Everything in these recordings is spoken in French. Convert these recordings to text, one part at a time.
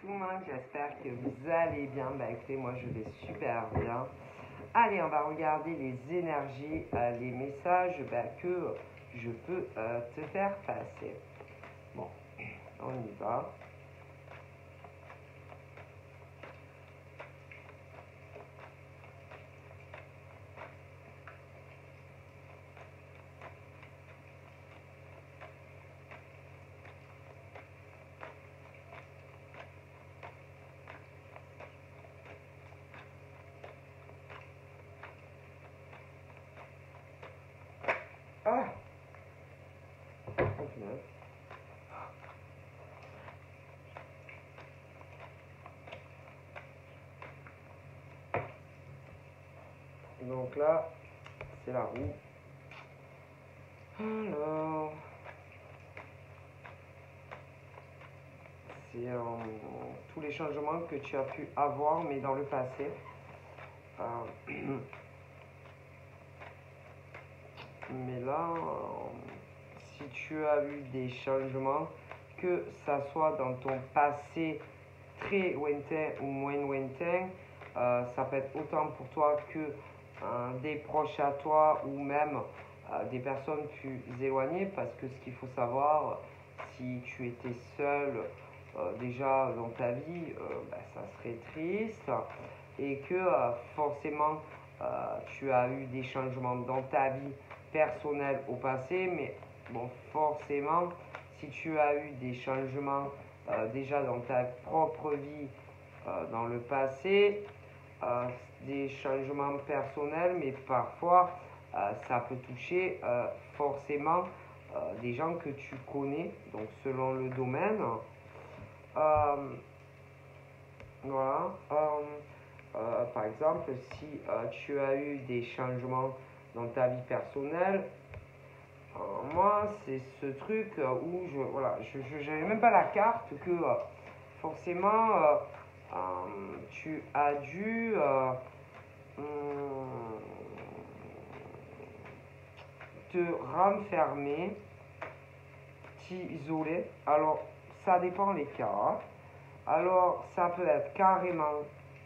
tout le monde, j'espère que vous allez bien. Écoutez, moi je vais super bien. Allez, on va regarder les énergies, les messages que je peux te faire passer. Bon, on y va. Ah, donc là, c'est la roue. Alors, c'est tous les changements que tu as pu avoir, mais dans le passé. Mais là, si tu as eu des changements, que ça soit dans ton passé très lointain ou moins lointain, ça peut être autant pour toi que des proches à toi ou même des personnes plus éloignées, parce que ce qu'il faut savoir, si tu étais seul déjà dans ta vie, ça serait triste et que forcément tu as eu des changements dans ta vie personnelle au passé, mais bon, forcément, si tu as eu des changements déjà dans ta propre vie dans le passé, des changements personnels, mais parfois ça peut toucher forcément des gens que tu connais, donc selon le domaine. Voilà. Par exemple, si tu as eu des changements dans ta vie personnelle, moi, c'est ce truc où je n'avais même pas la carte que forcément tu as dû te renfermer, t'isoler. Alors, ça dépend des cas. Hein. Alors, ça peut être carrément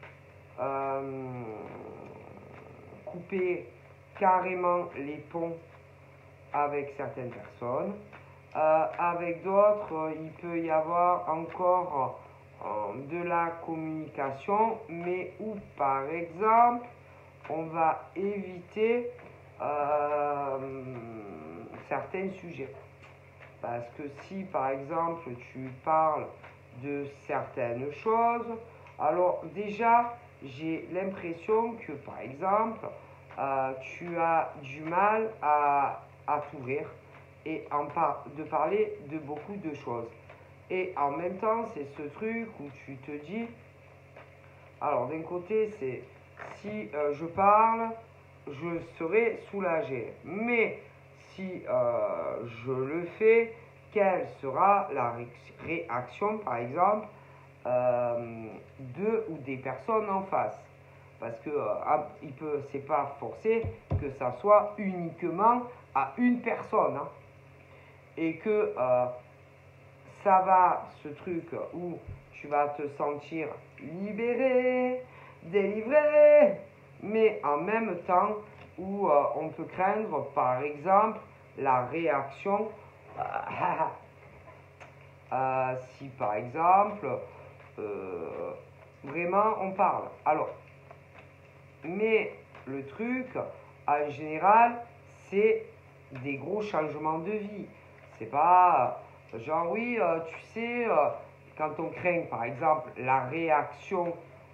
couper carrément les ponts avec certaines personnes. Avec d'autres, il peut y avoir encore de la communication, mais où par exemple, on va éviter certains sujets. Parce que si par exemple tu parles de certaines choses, alors déjà j'ai l'impression que par exemple tu as du mal à t'ouvrir et de parler de beaucoup de choses. Et en même temps, c'est ce truc où tu te dis, alors d'un côté, c'est si je parle, je serai soulagé. Mais si je le fais, quelle sera la réaction, par exemple, de ou des personnes en face? Parce que c'est pas forcé que ça soit uniquement à une personne. Hein. Et que ça va, ce truc où tu vas te sentir libéré, délivré, mais en même temps où on peut craindre, par exemple, la réaction si par exemple vraiment on parle. Alors, mais le truc en général, c'est des gros changements de vie. C'est pas genre oui, tu sais, quand on craint par exemple la réaction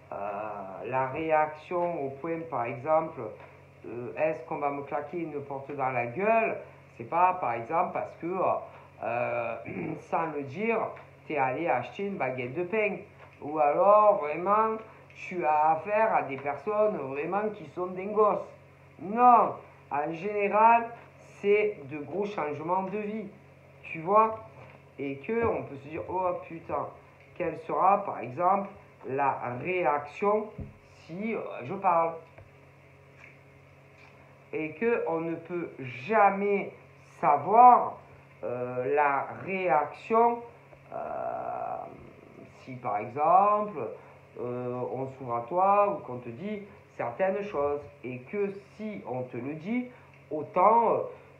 au point par exemple, est-ce qu'on va me claquer une porte dans la gueule? C'est pas par exemple parce que sans le dire, tu es allé acheter une baguette de pain. Ou alors vraiment tu as affaire à des personnes vraiment qui sont dingos. Non, en général, c'est de gros changements de vie. Tu vois? Et qu'on peut se dire, oh putain, quelle sera par exemple la réaction si je parle? Et qu'on ne peut jamais savoir la réaction si par exemple on s'ouvre à toi ou qu'on te dit certaines choses et que si on te le dit, autant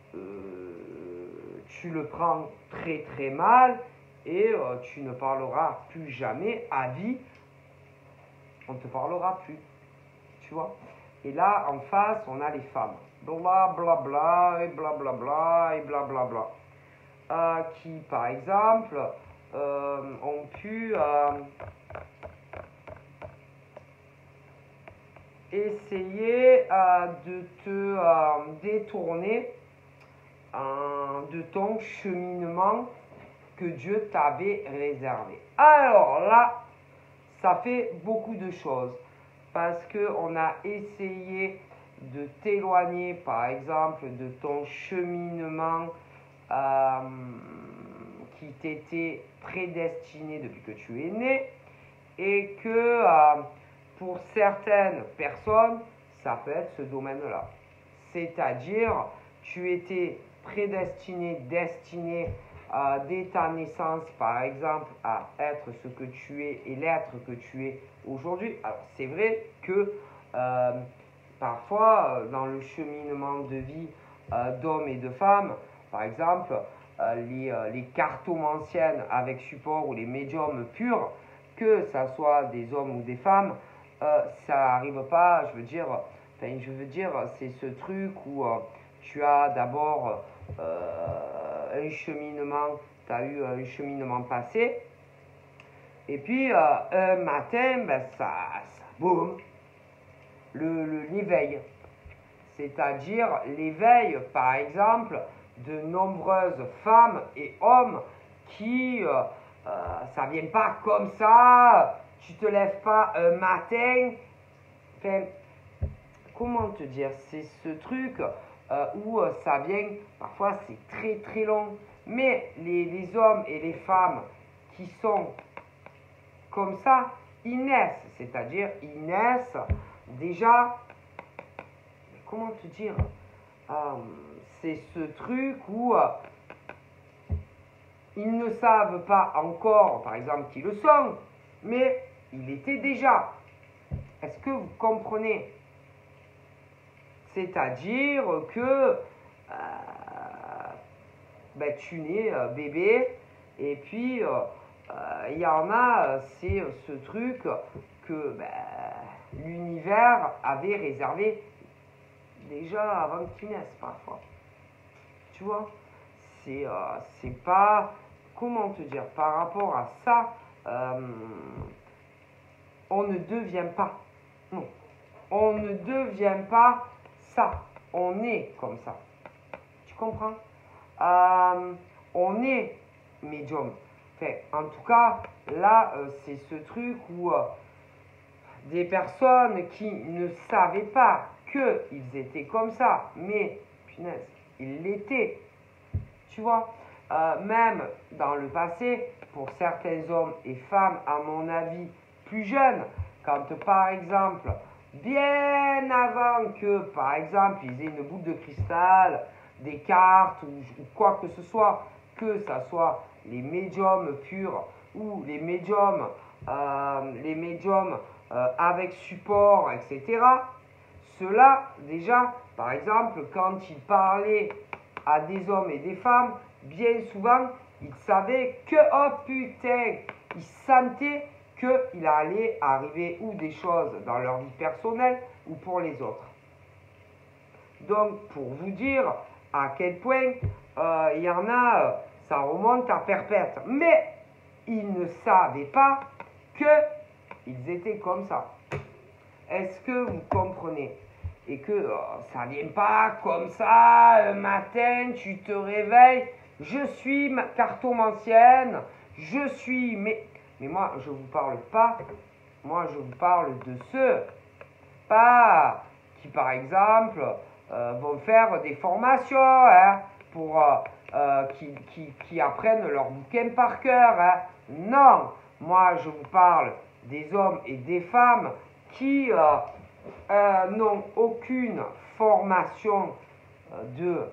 tu le prends très très mal et tu ne parleras plus jamais à vie, on ne te parlera plus, tu vois. Et là en face on a les femmes, bla bla bla et bla bla bla et bla bla bla, qui par exemple ont pu essayer de te détourner de ton cheminement que Dieu t'avait réservé. Alors là, ça fait beaucoup de choses parce qu'on a essayé de t'éloigner, par exemple, de ton cheminement qui t'était prédestiné depuis que tu es né et que pour certaines personnes, ça peut être ce domaine-là. C'est-à-dire, tu étais prédestiné, destiné dès ta naissance, par exemple, à être ce que tu es et l'être que tu es aujourd'hui. Alors, c'est vrai que parfois, dans le cheminement de vie d'hommes et de femmes, par exemple, les cartomanciennes avec support ou les médiums purs, que ça soit des hommes ou des femmes, ça n'arrive pas, je veux dire, c'est ce truc où tu as d'abord un cheminement, tu as eu un cheminement passé, et puis un matin, ben, boum, l'éveil. C'est-à-dire l'éveil, par exemple, de nombreuses femmes et hommes qui, ça vient pas comme ça, tu te lèves pas un matin, enfin, comment te dire, c'est ce truc où ça vient, parfois c'est très très long, mais les hommes et les femmes qui sont comme ça, ils naissent, c'est-à-dire ils naissent déjà, comment te dire, c'est ce truc où ils ne savent pas encore, par exemple, qui le sont, mais il était déjà. Est-ce que vous comprenez? C'est-à-dire que ben, tu nais bébé, et puis il y en a, c'est ce truc que ben, l'univers avait réservé déjà avant que tu naisses parfois. Tu vois, c'est pas, comment te dire, par rapport à ça, on ne devient pas, non, on ne devient pas ça, on est comme ça. Tu comprends? On est médium. Enfin, en tout cas, là, c'est ce truc où des personnes qui ne savaient pas qu'ils étaient comme ça, mais, punaise, ils l'étaient. Tu vois, même dans le passé, pour certains hommes et femmes, à mon avis, plus jeunes, quand par exemple, bien avant que, par exemple, ils aient une boule de cristal, des cartes ou quoi que ce soit, que ça soit les médiums purs ou les médiums avec support, etc. Ceux-là, déjà, par exemple, quand ils parlaient à des hommes et des femmes, bien souvent, ils savaient que, oh putain, ils sentaient qu'il allait arriver ou des choses dans leur vie personnelle ou pour les autres. Donc, pour vous dire à quel point il y en a, ça remonte à perpète. Mais ils ne savaient pas qu'ils étaient comme ça. Est-ce que vous comprenez? Et que ça ne vient pas comme ça, un matin, tu te réveilles, je suis cartomancienne, je suis... Mais moi, je ne vous parle pas, moi, je vous parle de ceux, pas qui, par exemple, vont faire des formations, hein, pour, qui apprennent leur bouquin par cœur. Hein. Non, moi, je vous parle des hommes et des femmes qui n'ont aucune formation de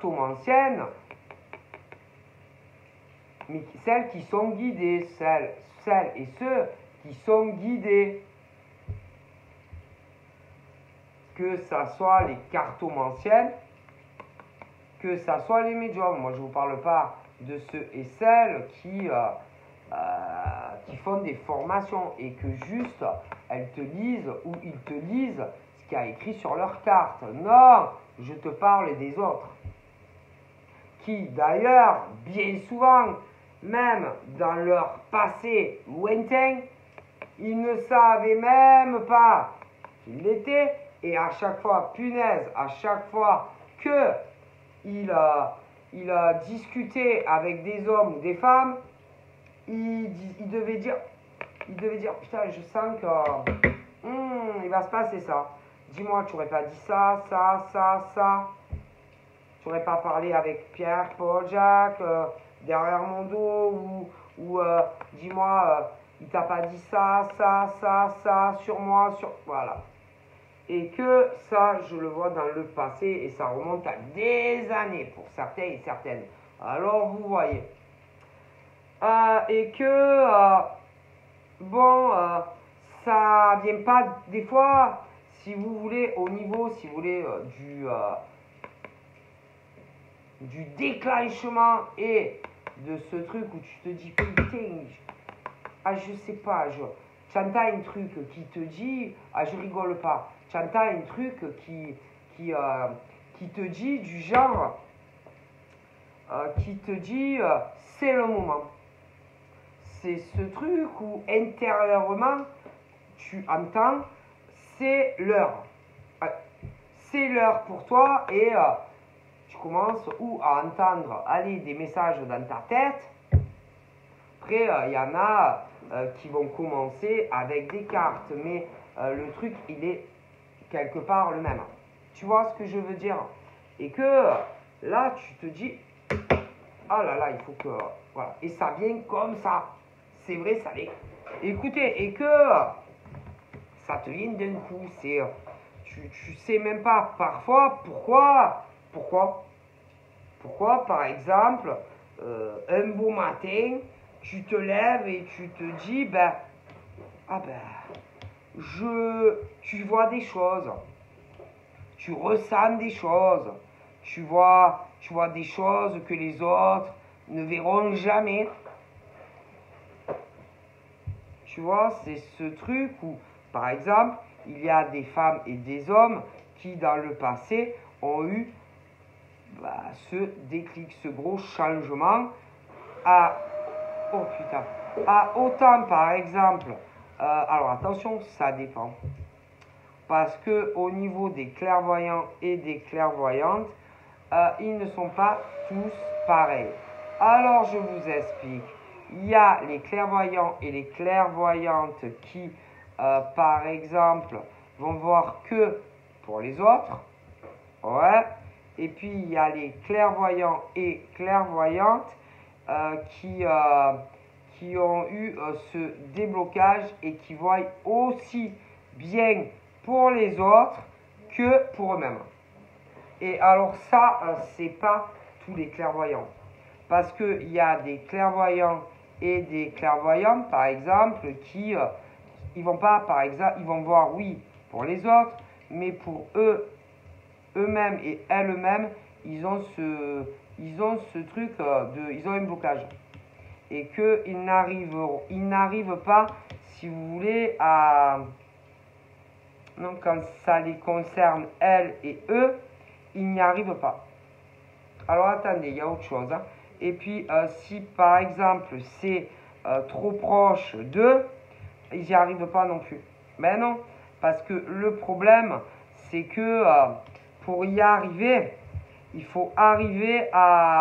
cartomancienne, mais celles qui sont guidées, celles et ceux qui sont guidés. Que ça soit les cartomanciennes, que ça soit les médiums. Moi, je ne vous parle pas de ceux et celles qui font des formations et que juste elles te lisent ou ils te lisent ce qu'il y a écrit sur leur carte. Non, je te parle des autres. Qui d'ailleurs, bien souvent, même dans leur passé lointain, ils ne savaient même pas qu'ils l'étaient. Et à chaque fois, punaise, à chaque fois qu'il a discuté avec des hommes ou des femmes, il devait dire, putain, je sens que il va se passer ça. Dis-moi, tu n'aurais pas dit ça. Tu n'aurais pas parlé avec Pierre, Paul, Jacques, derrière mon dos, ou dis-moi, il t'a pas dit ça, sur moi, voilà. Et que ça, je le vois dans le passé et ça remonte à des années pour certains et certaines. Alors, vous voyez. Et que, ça vient pas, des fois, si vous voulez, au niveau, si vous voulez, du déclenchement et de ce truc où tu te dis, putain, je sais pas, tu entends un truc qui te dit, je rigole pas. Tu entends un truc qui te dit du genre, qui te dit, c'est le moment. C'est ce truc où intérieurement, tu entends, c'est l'heure. C'est l'heure pour toi et tu commences ou à entendre aller des messages dans ta tête. Après, il y en a qui vont commencer avec des cartes, mais le truc, il est quelque part le même. Tu vois ce que je veux dire? Et que là, tu te dis, ah là là, il faut que... Voilà. Et ça vient comme ça. C'est vrai, ça vient. Écoutez, et que ça te vient d'un coup. C'est, tu sais même pas parfois pourquoi, par exemple, un beau matin, tu te lèves et tu te dis, tu vois des choses, tu ressens des choses, tu vois des choses que les autres ne verront jamais. Tu vois, c'est ce truc où, par exemple, il y a des femmes et des hommes qui, dans le passé, ont eu ce déclic, ce gros changement à autant, par exemple, alors attention, ça dépend. Parce que au niveau des clairvoyants et des clairvoyantes, ils ne sont pas tous pareils. Alors je vous explique. Il y a les clairvoyants et les clairvoyantes qui, par exemple, vont voir que pour les autres. Ouais. Et puis il y a les clairvoyants et clairvoyantes qui ont eu ce déblocage et qui voient aussi bien pour les autres que pour eux-mêmes. Et alors ça, c'est pas tous les clairvoyants. Parce qu'il y a des clairvoyants et des clairvoyantes, par exemple, qui ils vont pas, par exemple, ils vont voir, oui, pour les autres, mais pour eux-mêmes et elles-mêmes, ils ont ce truc ils ont un blocage. Et qu'ils n'arrivent pas, si vous voulez, à... Non, quand ça les concerne, elles et eux, ils n'y arrivent pas. Alors attendez, il y a autre chose. Hein. Et puis, si par exemple, c'est trop proche d'eux, ils n'y arrivent pas non plus. Mais non, parce que le problème, c'est que pour y arriver, il faut arriver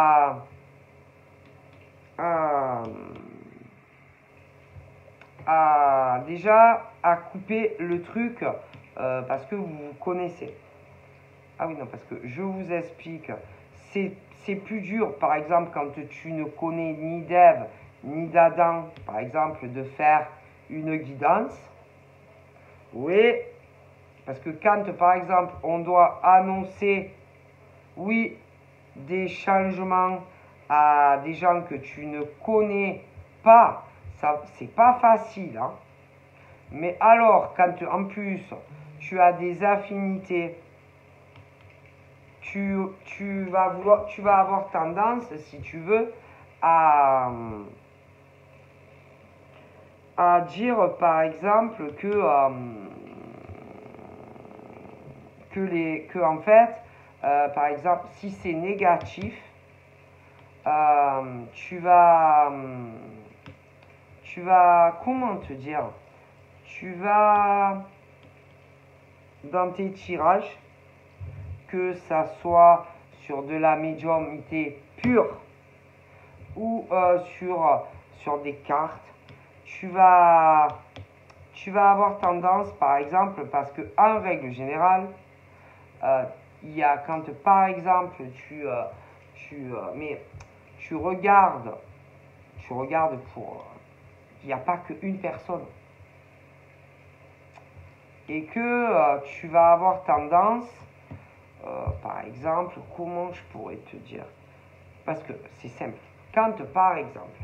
déjà à couper le truc parce que vous connaissez. Ah oui, non, parce que je vous explique. C'est plus dur, par exemple, quand tu ne connais ni d'Ève ni d'Adam, par exemple, de faire une guidance. Oui, parce que quand, par exemple, on doit annoncer, oui, des changements à des gens que tu ne connais pas, ça, c'est pas facile, hein. Mais alors, quand en plus, tu as des affinités, tu vas avoir tendance, si tu veux, à dire, par exemple, que en fait, par exemple, si c'est négatif, tu vas, comment te dire, tu vas, dans tes tirages, que ça soit sur de la médiumnité pure ou sur des cartes, tu vas avoir tendance, par exemple, parce que en règle générale, il y a quand par exemple mais tu regardes pour il n'y a pas qu'une personne et que tu vas avoir tendance, par exemple, comment je pourrais te dire, parce que c'est simple, quand par exemple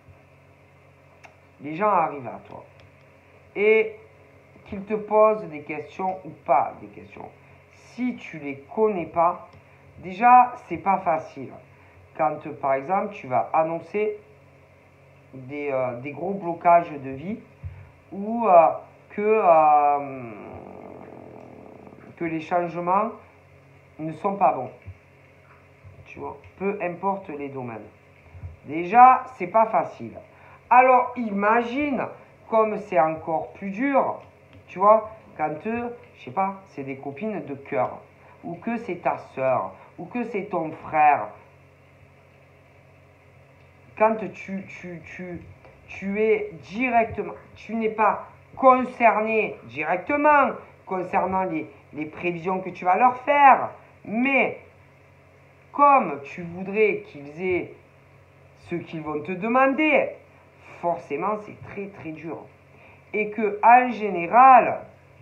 les gens arrivent à toi et qu'ils te posent des questions ou pas des questions, si tu les connais pas, déjà c'est pas facile. Quand par exemple tu vas annoncer des gros blocages de vie ou que les changements ne sont pas bons, tu vois, peu importe les domaines. Déjà, c'est pas facile. Alors imagine comme c'est encore plus dur, tu vois, quand, je sais pas, c'est des copines de cœur, ou que c'est ta soeur, ou que c'est ton frère. Quand tu es directement, tu n'es pas concerné directement concernant les prévisions que tu vas leur faire, mais comme tu voudrais qu'ils aient ce qu'ils vont te demander, forcément c'est très très dur. Et que en général,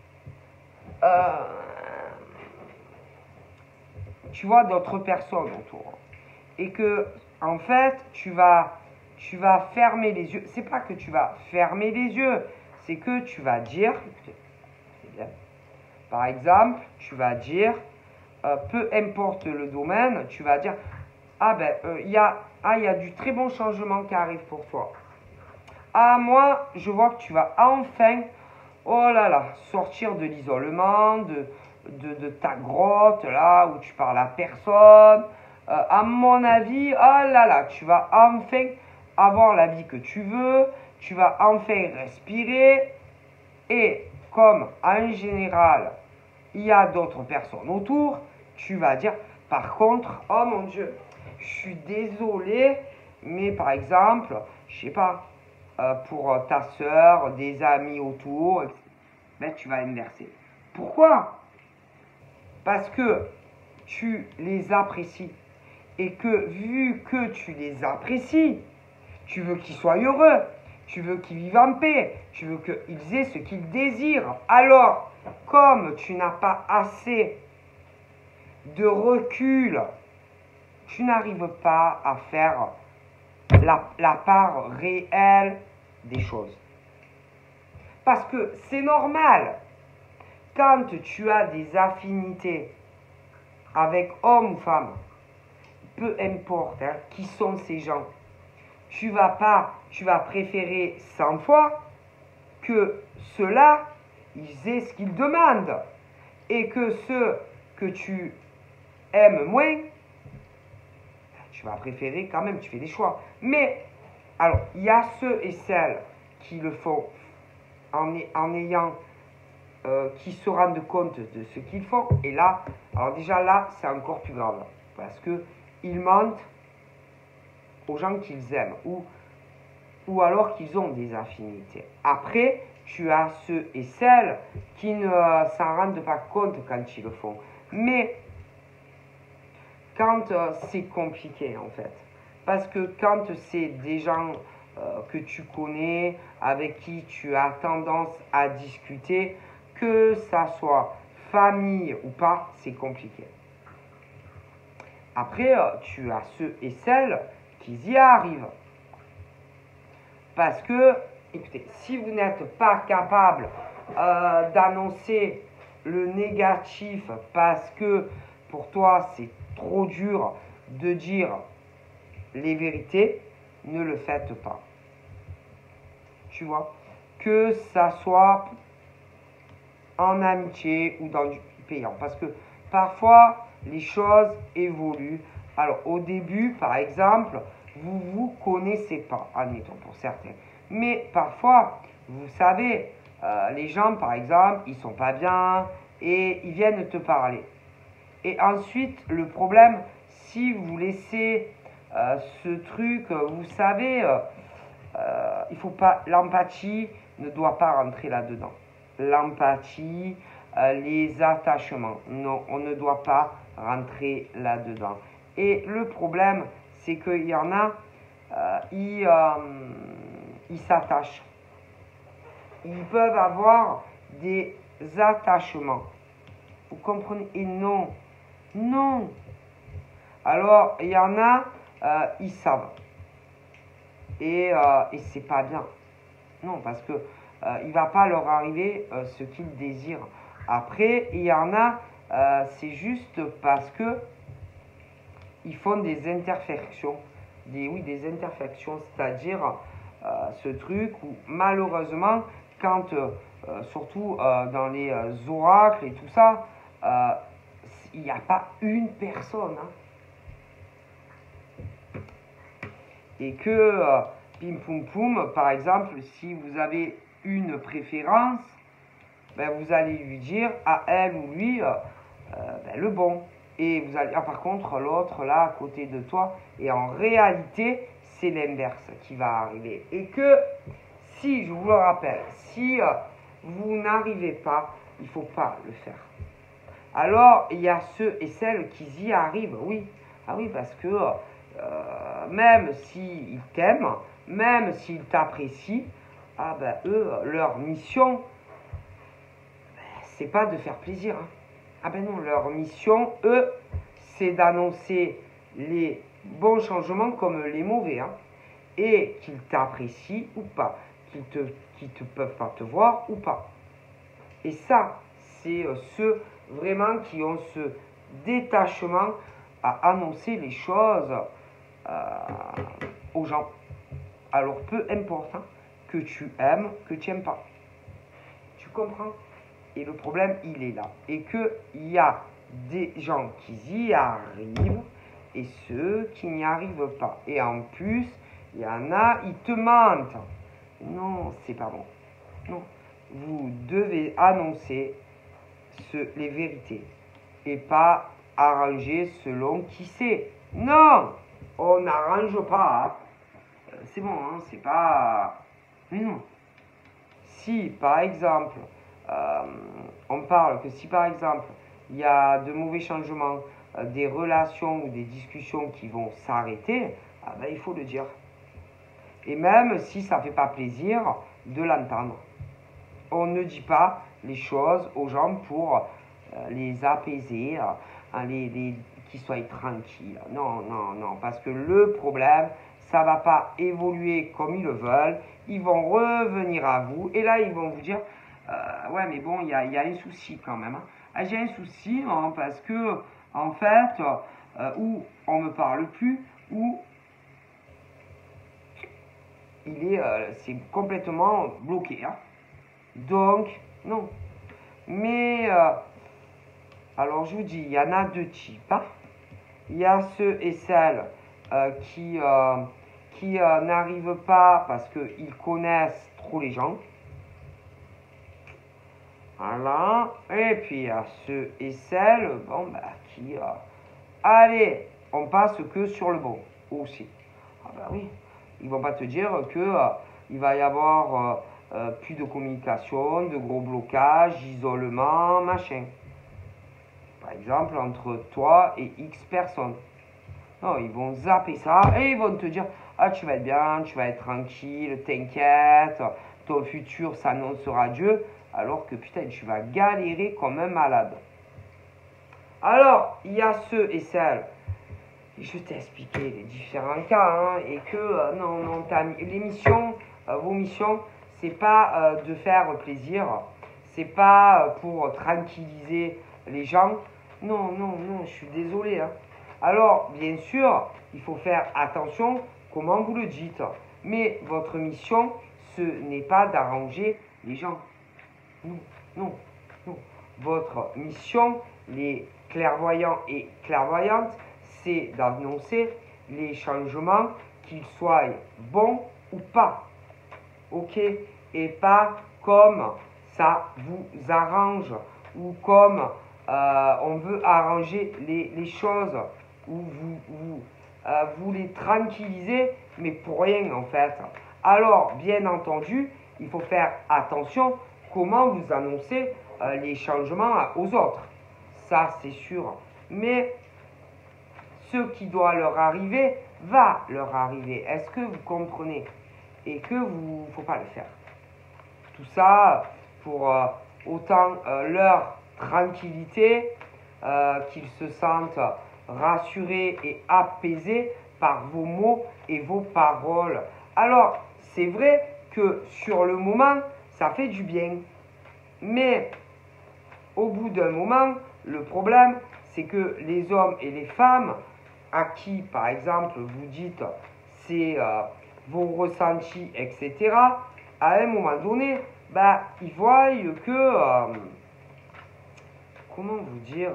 tu vois d'autres personnes autour. Et que en fait, tu vas fermer les yeux. C'est pas que tu vas fermer les yeux, c'est que tu vas dire, c'est bien. Par exemple, tu vas dire, peu importe le domaine, tu vas dire, ah ben, il y a du très bon changement qui arrive pour toi. Ah, moi, je vois que tu vas enfin, oh là là, sortir de l'isolement, de ta grotte, là, où tu parles à personne. À mon avis, oh là là, tu vas enfin avoir la vie que tu veux, tu vas enfin respirer. Et comme en général, il y a d'autres personnes autour, tu vas dire, par contre, oh mon Dieu, je suis désolé, mais par exemple, je sais pas, pour ta soeur, des amis autour, ben, tu vas inverser. Pourquoi? Parce que tu les apprécies. Et que vu que tu les apprécies, tu veux qu'ils soient heureux, tu veux qu'ils vivent en paix, tu veux qu'ils aient ce qu'ils désirent. Alors, comme tu n'as pas assez de recul, tu n'arrives pas à faire la part réelle des choses. Parce que c'est normal, quand tu as des affinités avec homme ou femme, peu importe hein, qui sont ces gens, tu vas préférer 100 fois que ceux-là, ils aient ce qu'ils demandent. Et que ceux que tu aimes moins, tu vas préférer quand même, tu fais des choix. Mais, alors, il y a ceux et celles qui le font en ayant, qui se rendent compte de ce qu'ils font. Et là, alors déjà là, c'est encore plus grave. Parce qu'ils mentent aux gens qu'ils aiment. Ou alors qu'ils ont des affinités. Après, tu as ceux et celles qui ne s'en rendent pas compte quand ils le font. Mais quand c'est compliqué en fait, parce que quand c'est des gens que tu connais, avec qui tu as tendance à discuter, que ça soit famille ou pas, c'est compliqué. Après, tu as ceux et celles qui y arrivent. Parce que, écoutez, si vous n'êtes pas capable d'annoncer le négatif parce que pour toi c'est trop dur de dire les vérités, ne le faites pas. Tu vois, que ça soit en amitié ou dans du payant. Parce que parfois, les choses évoluent. Alors, au début, par exemple, vous ne vous connaissez pas, admettons, pour certains. Mais parfois, vous savez, les gens, par exemple, ils sont pas bien et ils viennent te parler. Et ensuite, le problème, si vous laissez ce truc, vous savez, il faut pas, l'empathie ne doit pas rentrer là-dedans. L'empathie, les attachements, non, on ne doit pas rentrer là-dedans. Et le problème, c'est qu'il y en a, ils s'attachent. Ils peuvent avoir des attachements. Vous comprenez? Et non, non. Alors, il y en a, ils savent. Et c'est pas bien. Non, parce que il va pas leur arriver ce qu'ils désirent. Après, il y en a, c'est juste parce que ils font des imperfections. Des imperfections, c'est-à-dire ce truc où malheureusement, quand, surtout dans les oracles et tout ça, il n'y a pas une personne. Hein. Et que, pim poum poum, par exemple, si vous avez une préférence, ben vous allez lui dire à elle ou lui ben le bon. Et vous allez, par contre, l'autre là à côté de toi. Et en réalité, c'est l'inverse qui va arriver. Et que, si, je vous le rappelle, si vous n'arrivez pas, il ne faut pas le faire. Alors, il y a ceux et celles qui y arrivent, oui. Ah oui, parce que même s'ils t'aiment, même s'ils t'apprécient, ah ben eux, leur mission, c'est pas de faire plaisir. Hein. Ah ben non, leur mission, eux, c'est d'annoncer les bons changements comme les mauvais. Hein. Et qu'ils t'apprécient ou pas, qu'ils te peuvent pas te voir ou pas. Et ça, c'est ceux vraiment qui ont ce détachement à annoncer les choses aux gens. Alors peu importe hein, que tu aimes, que tu n'aimes pas. Tu comprends? Et le problème, il est là. Et qu'il y a des gens qui y arrivent et ceux qui n'y arrivent pas. Et en plus, il y en a, ils te mentent. Non, c'est pas bon. Non. Vous devez annoncer les vérités et pas arranger selon qui c'est. Non, on n'arrange pas. Hein. C'est bon, hein, c'est pas... Mais non. Si, par exemple, on parle que si, par exemple, il y a de mauvais changements, des relations ou des discussions qui vont s'arrêter, ah ben, il faut le dire. Et même si ça ne fait pas plaisir de l'entendre. On ne dit pas les choses aux gens pour les apaiser, qu'ils soient tranquilles. Non, non, non. Parce que le problème, ça ne va pas évoluer comme ils le veulent. Ils vont revenir à vous. Et là, ils vont vous dire, ouais, mais bon, il y a un souci quand même. Hein. Ah, j'ai un souci hein, parce que, en fait, ou on ne me parle plus, ou c'est complètement bloqué. Hein. Donc, non. Mais, alors je vous dis, il y en a deux types. Hein. Il y a ceux et celles qui n'arrivent pas parce qu'ils connaissent trop les gens. Voilà. Et puis, il y a ceux et celles bon, bah, qui... allez, on passe que sur le bon aussi. Ah bah oui. Ils vont pas te dire que il va y avoir plus de communication, de gros blocages, d'isolement, machin. Par exemple, entre toi et X personnes. Non, ils vont zapper ça et ils vont te dire ah, tu vas être bien, tu vas être tranquille, t'inquiète, ton futur s'annoncera Dieu, alors que putain, tu vas galérer comme un malade. Alors, il y a ceux et celles, je t'ai expliqué les différents cas, hein, et que, non, l'émission, vos missions, c'est pas de faire plaisir, c'est pas pour tranquilliser les gens. Non, non, non, je suis désolé. Hein. Alors, bien sûr, il faut faire attention comment vous le dites. Mais votre mission, ce n'est pas d'arranger les gens. Non, non, non. Votre mission, les clairvoyants et clairvoyantes, c'est d'annoncer les changements, qu'ils soient bons ou pas. Ok? Et pas comme ça vous arrange ou comme on veut arranger les choses ou vous les tranquillisez, mais pour rien en fait. Alors, bien entendu, il faut faire attention comment vous annoncez les changements aux autres. Ça, c'est sûr. Mais ce qui doit leur arriver va leur arriver. Est-ce que vous comprenez? Et que vous, faut pas le faire. Tout ça pour autant leur tranquillité, qu'ils se sentent rassurés et apaisés par vos mots et vos paroles. Alors, c'est vrai que sur le moment, ça fait du bien. Mais au bout d'un moment, le problème, c'est que les hommes et les femmes à qui, par exemple, vous dites c'est vos ressentis, etc., à un moment donné, bah, ils voient que, comment vous dire,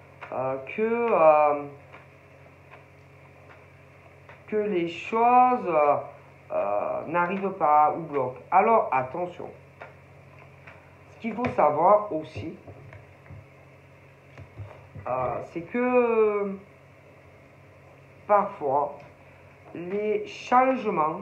que les choses n'arrivent pas ou bloquent. Alors, attention. Ce qu'il faut savoir aussi, c'est que parfois, les changements,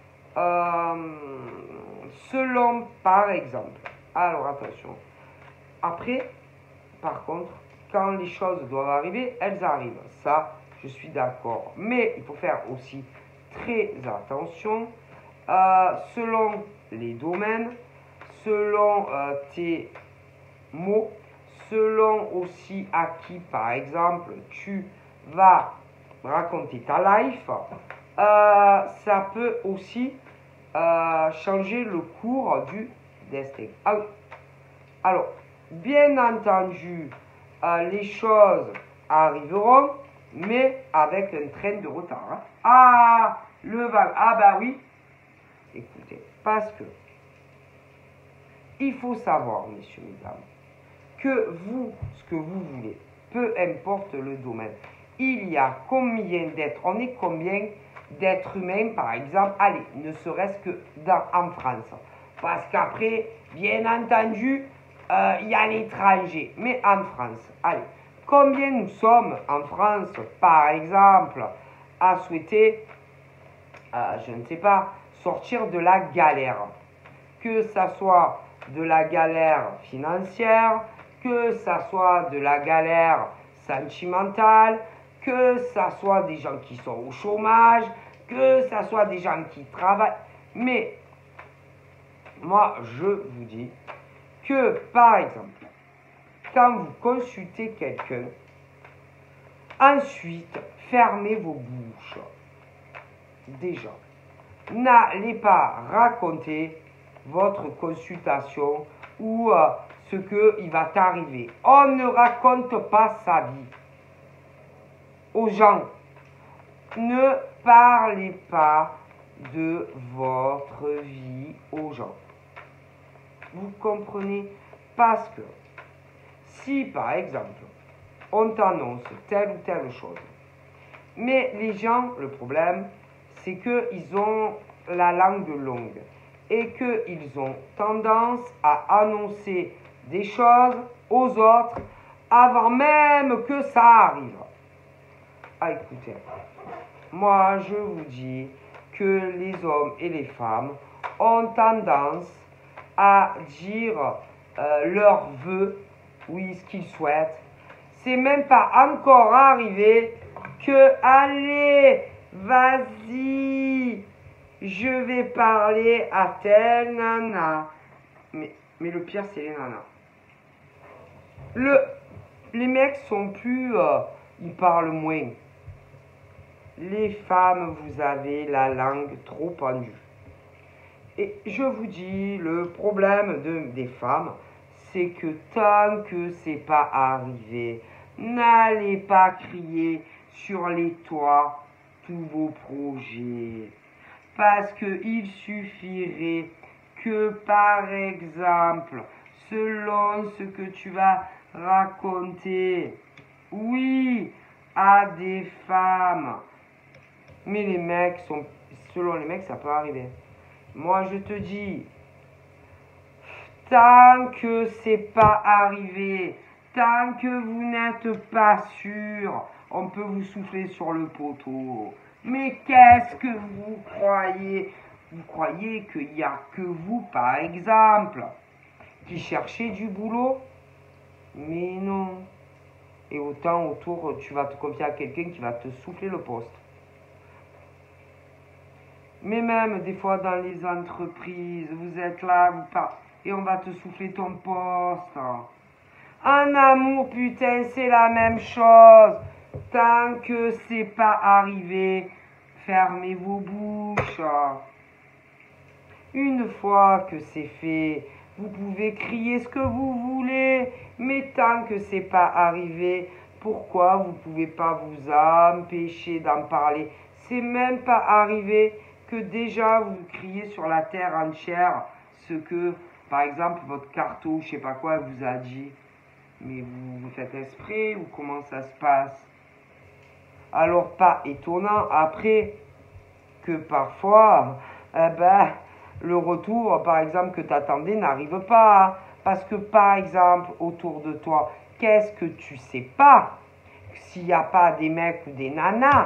selon, par exemple, alors attention, après, par contre, quand les choses doivent arriver, elles arrivent. Ça, je suis d'accord. Mais il faut faire aussi très attention selon les domaines, selon tes mots, selon aussi à qui, par exemple, tu vas raconter ta life, ça peut aussi changer le cours du destin. Alors bien entendu, les choses arriveront, mais avec un train de retard. Hein. Ah, le vague. Ah bah oui. Écoutez, parce que il faut savoir, messieurs, mesdames, que vous, ce que vous voulez, peu importe le domaine, il y a combien d'êtres, on est combien d'êtres humains, par exemple, allez, ne serait-ce que en France. Parce qu'après, bien entendu, il y a l'étranger. Mais en France, allez, combien nous sommes en France, par exemple, à souhaiter, je ne sais pas, sortir de la galère. Que ça soit de la galère financière, que ça soit de la galère sentimentale, que ça soit des gens qui sont au chômage, que ça soit des gens qui travaillent. Mais moi, je vous dis que, par exemple, quand vous consultez quelqu'un, ensuite, fermez vos bouches. Déjà, n'allez pas raconter votre consultation ou ce qu'il va t'arriver. On ne raconte pas sa vie aux gens. Ne parlez pas de votre vie aux gens. Vous comprenez? Parce que si, par exemple, on t'annonce telle ou telle chose, mais les gens, le problème, c'est qu'ils ont la langue longue et qu'ils ont tendance à annoncer des choses aux autres avant même que ça arrive. Ah, écoutez, moi je vous dis que les hommes et les femmes ont tendance à dire leurs vœux, oui, ce qu'ils souhaitent. C'est même pas encore arrivé que, allez, vas-y, je vais parler à telle nana. Mais le pire, c'est les nanas. Les mecs sont plus, ils parlent moins. Les femmes, vous avez la langue trop pendue. Et je vous dis, le problème des femmes, c'est que tant que c'est pas arrivé, n'allez pas crier sur les toits tous vos projets. Parce qu'il suffirait que, par exemple, selon ce que tu vas raconter, oui, à des femmes, mais les mecs sont, selon les mecs, ça peut arriver. Moi, je te dis, tant que c'est pas arrivé, tant que vous n'êtes pas sûr, on peut vous souffler sur le poteau. Mais qu'est-ce que vous croyez? Vous croyez qu'il n'y a que vous, par exemple, qui cherchez du boulot? Mais non. Et autant autour, tu vas te confier à quelqu'un qui va te souffler le poste. Mais même des fois dans les entreprises, vous êtes là, vous parlez, et on va te souffler ton poste. En amour, putain, c'est la même chose. Tant que c'est pas arrivé, fermez vos bouches. Une fois que c'est fait, vous pouvez crier ce que vous voulez, mais tant que c'est pas arrivé, pourquoi vous pouvez pas vous empêcher d'en parler? C'est même pas arrivé que déjà vous criez sur la terre entière ce que, par exemple, votre carto, je sais pas quoi, vous a dit. Mais vous faites exprès ou comment ça se passe? Alors pas étonnant après que parfois, le retour, par exemple, que tu attendais n'arrive pas. Parce que, par exemple, autour de toi, qu'est-ce que tu sais pas? S'il n'y a pas des mecs ou des nanas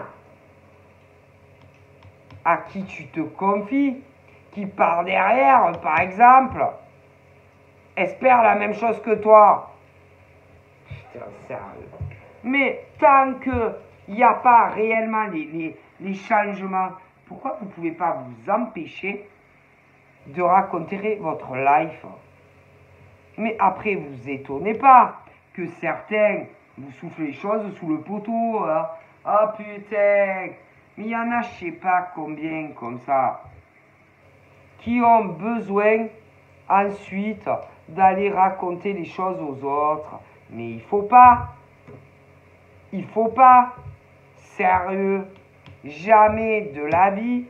à qui tu te confies, qui par derrière, par exemple, espèrent la même chose que toi. Putain, sérieux. Mais tant qu'il n'y a pas réellement les changements, pourquoi vous ne pouvez pas vous empêcher de raconter votre life? Mais après, vous étonnez pas que certains vous soufflent les choses sous le poteau. Hein. Oh putain, mais il y en a je sais pas combien comme ça, qui ont besoin ensuite d'aller raconter les choses aux autres. Mais il faut pas. Il faut pas. Sérieux. Jamais de la vie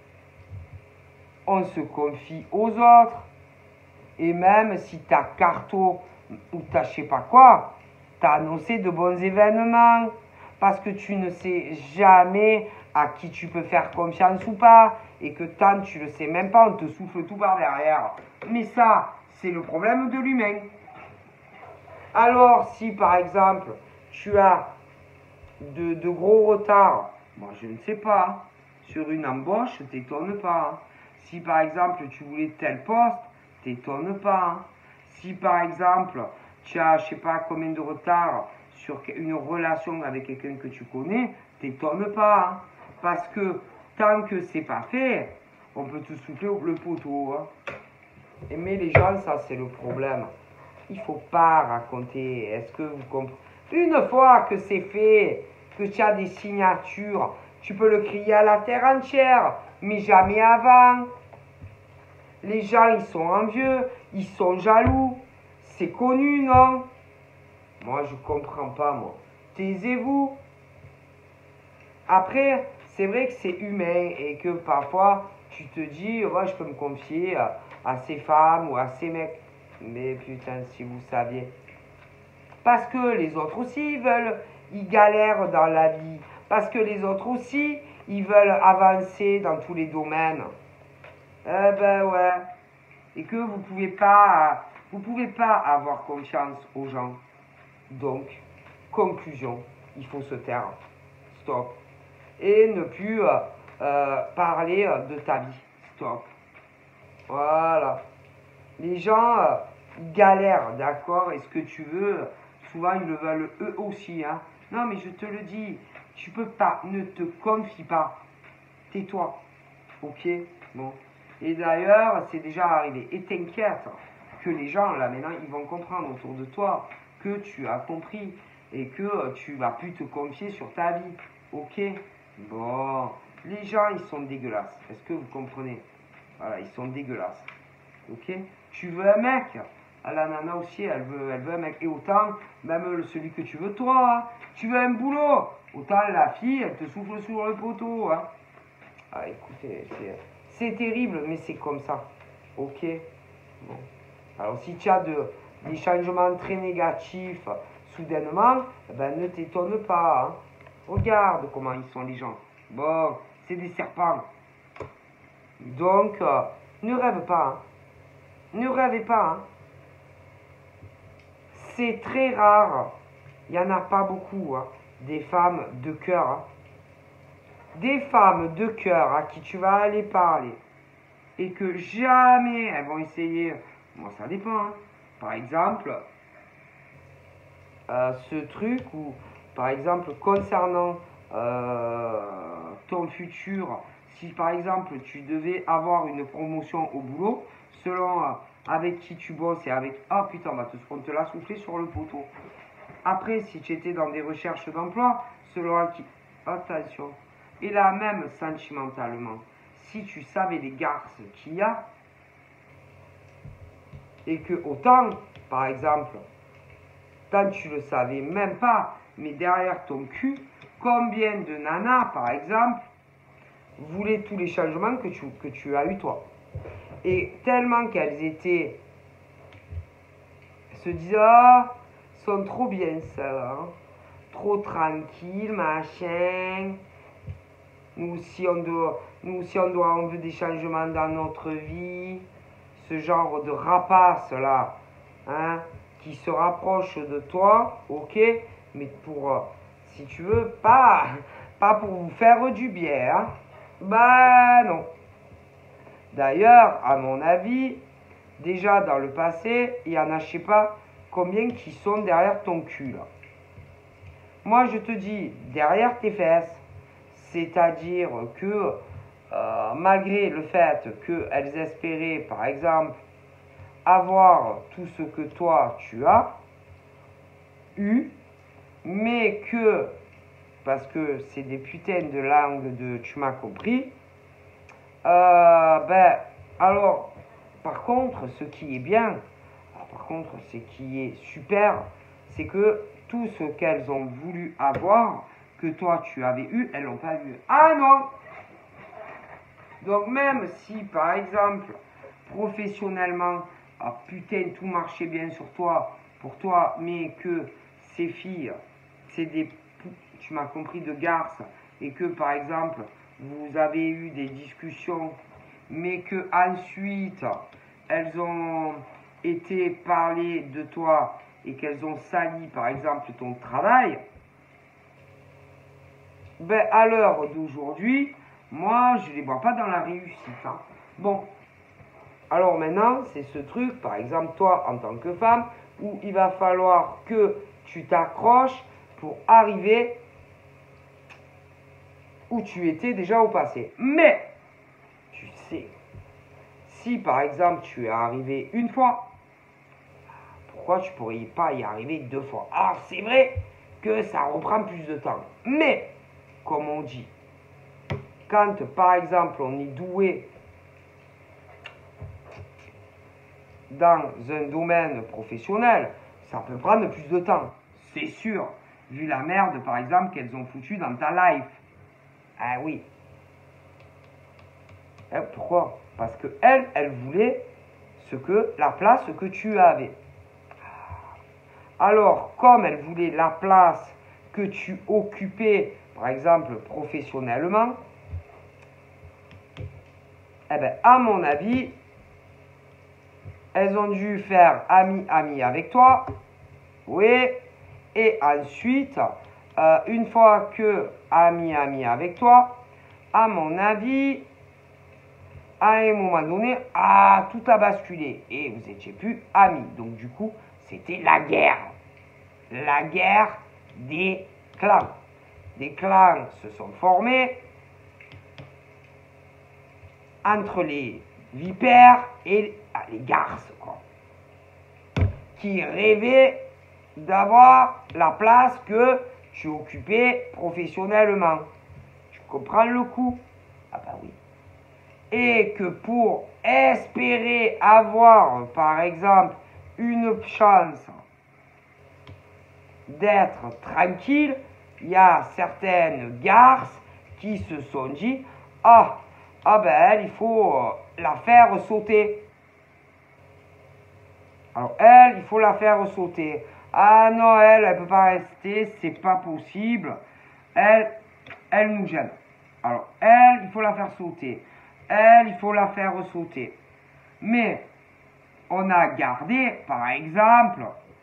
on se confie aux autres. Et même si ta carto ou ta je sais pas quoi, t'as annoncé de bons événements. Parce que tu ne sais jamais à qui tu peux faire confiance ou pas. Et que tant tu le sais même pas, on te souffle tout par derrière. Mais ça, c'est le problème de l'humain. Alors, si par exemple, tu as de gros retards, moi je ne sais pas, sur une embauche, t'étonne pas. Si par exemple, tu voulais tel poste, t'étonne pas. Si par exemple, tu as je sais pas combien de retard sur une relation avec quelqu'un que tu connais, t'étonne pas. Parce que tant que c'est pas fait, on peut te souffler le poteau. Mais les gens, ça c'est le problème. Il faut pas raconter. Est-ce que vous comprenez? Une fois que c'est fait, que tu as des signatures, tu peux le crier à la terre entière, mais jamais avant. Les gens, ils sont envieux, ils sont jaloux. C'est connu, non? Moi, je comprends pas, moi. Taisez-vous. Après, c'est vrai que c'est humain et que parfois, tu te dis, ouais, je peux me confier à ces femmes ou à ces mecs. Mais putain, si vous saviez. Parce que les autres aussi, ils galèrent dans la vie. Parce que les autres aussi, ils veulent avancer dans tous les domaines. Eh ben ouais. Et que vous pouvez pas avoir confiance aux gens. Donc, conclusion, il faut se taire. Stop. Et ne plus parler de ta vie. Stop. Voilà. Les gens, ils galèrent, d'accord? Et ce que tu veux, souvent ils le veulent eux aussi. Hein. Non, mais je te le dis, tu peux pas, ne te confie pas. Tais-toi. Ok? Bon. Et d'ailleurs, c'est déjà arrivé. Et t'inquiète que les gens, là, maintenant, ils vont comprendre autour de toi que tu as compris et que tu vas plus te confier sur ta vie. Ok? Bon. Les gens, ils sont dégueulasses. Est-ce que vous comprenez? Voilà, ils sont dégueulasses. Ok? Tu veux un mec? La nana aussi, elle veut un mec. Et autant, même celui que tu veux toi, hein. Tu veux un boulot? Autant la fille, elle te souffle sur le poteau. Hein. Ah, écoutez, c'est terrible, mais c'est comme ça. Ok? Bon. Alors, si tu as des changements très négatifs soudainement, ben, ne t'étonne pas. Hein. Regarde comment ils sont les gens. Bon, c'est des serpents. Donc, ne rêve pas. Hein. Ne rêvez pas. Hein. C'est très rare. Il n'y en a pas beaucoup. Hein, des femmes de cœur. Hein. Des femmes de cœur à qui tu vas aller parler. Et que jamais elles vont essayer. Moi, ça dépend. Hein. Par exemple, ce truc où, par exemple, concernant ton futur, si par exemple tu devais avoir une promotion au boulot, selon avec qui tu bosses et avec... Ah putain, on te l'a soufflé sur le poteau. Après, si tu étais dans des recherches d'emploi, selon à qui... Attention. Et là même, sentimentalement, si tu savais les garces qu'il y a, et que autant, par exemple, tant tu le savais même pas, mais derrière ton cul, combien de nanas, par exemple, voulaient tous les changements que tu as eu toi. Et tellement qu'elles étaient, se disaient, ah, sont trop bien ça, hein, trop tranquille, machin. Nous aussi on veut des changements dans notre vie. Ce genre de rapace là, hein, qui se rapproche de toi, ok, mais pour, si tu veux, pas pour vous faire du bien, hein. Bah non. D'ailleurs, à mon avis, déjà dans le passé, il y en a je sais pas combien qui sont derrière ton cul là. Moi je te dis, derrière tes fesses, c'est-à-dire que malgré le fait qu'elles espéraient, par exemple, avoir tout ce que toi tu as eu, mais que, parce que c'est des putains de langues de tu m'as compris, ben, alors, par contre, ce qui est bien, par contre, ce qui est super, c'est que tout ce qu'elles ont voulu avoir, que toi tu avais eu, elles l'ont pas eu. Ah non! Donc même si, par exemple, professionnellement, ah, putain, tout marchait bien sur toi, pour toi, mais que ces filles, c'est des, tu m'as compris, de garces, et que, par exemple, vous avez eu des discussions, mais que ensuite, elles ont été parlées de toi, et qu'elles ont sali, par exemple, ton travail, ben, à l'heure d'aujourd'hui, moi, je ne les vois pas dans la réussite. Hein. Bon, alors maintenant, c'est ce truc, par exemple, toi, en tant que femme, où il va falloir que tu t'accroches pour arriver où tu étais déjà au passé. Mais, tu sais, si par exemple, tu es arrivé une fois, pourquoi tu ne pourrais pas y arriver deux fois? Alors, c'est vrai que ça reprend plus de temps. Mais, comme on dit, quand par exemple on est doué dans un domaine professionnel, ça peut prendre plus de temps, c'est sûr, vu la merde par exemple qu'elles ont foutu dans ta life. Ah oui. Et pourquoi? Parce que elle voulait la place que tu avais. Alors, comme elle voulait la place que tu occupais, par exemple professionnellement, eh bien, à mon avis, elles ont dû faire ami avec toi. Oui. Et ensuite, une fois que ami avec toi, à mon avis, à un moment donné, tout a basculé. Et vous n'étiez plus amis. Donc du coup, c'était la guerre. La guerre des clans. Des clans se sont formés entre les vipères et les garces, quoi, qui rêvaient d'avoir la place que tu occupais professionnellement. Tu comprends le coup? Ah bah oui. et que pour espérer avoir, par exemple, une chance d'être tranquille, il y a certaines garces qui se sont dit, ah ben il faut la faire sauter. Alors elle, il faut la faire sauter. Ah non, elle peut pas rester, c'est pas possible. Elle nous gêne. Alors elle, il faut la faire sauter. Elle, il faut la faire sauter. Mais on a gardé, par exemple,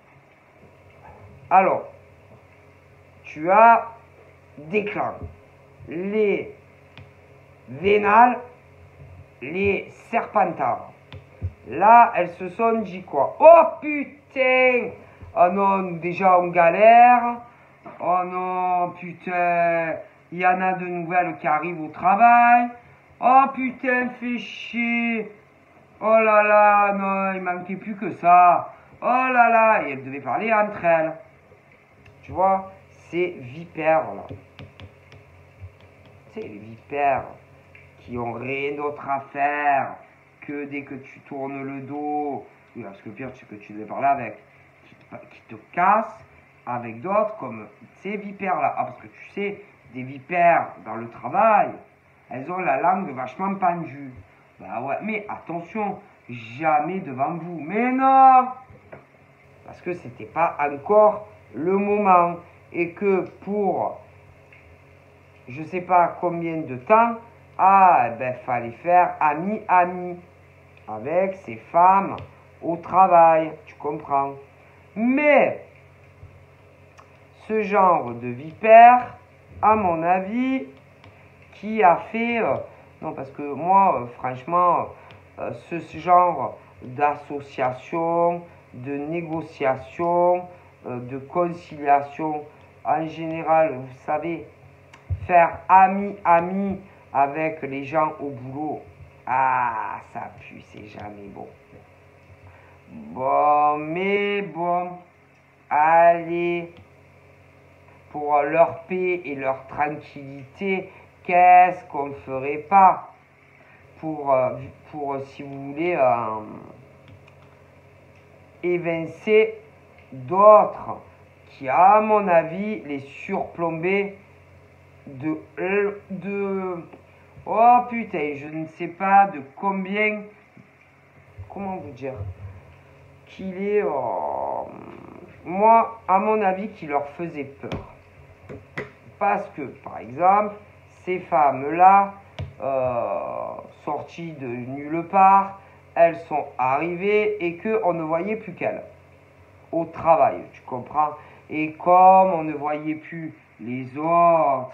alors, tu as des clans. Les vénales, les serpentards. Là, elles se sont dit quoi? Oh putain! Oh non, déjà on galère. Oh non, putain, il y en a de nouvelles qui arrivent au travail. Oh putain, fais chier. Oh là là, non, il manquait plus que ça. Oh là là, et elles devaient parler entre elles. Tu vois, ces vipères là. C'est les vipères qui ont rien d'autre à faire que dès que tu tournes le dos, parce que le pire c'est que tu devais parler avec, qui te cassent avec d'autres comme ces vipères là. Ah, parce que tu sais, des vipères dans le travail, elles ont la langue vachement pendue. Bah ouais, mais attention, jamais devant vous. Mais non! Parce que c'était pas encore le moment. Et que pour je sais pas combien de temps, ah ben fallait faire ami-ami avec ces femmes au travail, tu comprends. Mais ce genre de vipère, à mon avis, qui a fait... non, parce que moi, franchement, ce genre d'association, de négociation, de conciliation, en général, vous savez, faire ami-ami avec les gens au boulot, ah, ça pue, c'est jamais bon. Bon, mais bon, allez, pour leur paix et leur tranquillité, qu'est-ce qu'on ne ferait pas pour si vous voulez, évincer d'autres qui, à mon avis, les surplombaient oh putain, je ne sais pas de combien, comment vous dire, qu'il est, moi, à mon avis, qui leur faisait peur. Parce que, par exemple, ces femmes-là, sorties de nulle part, elles sont arrivées et qu'on ne voyait plus qu'elles au travail, tu comprends? Et comme on ne voyait plus les autres,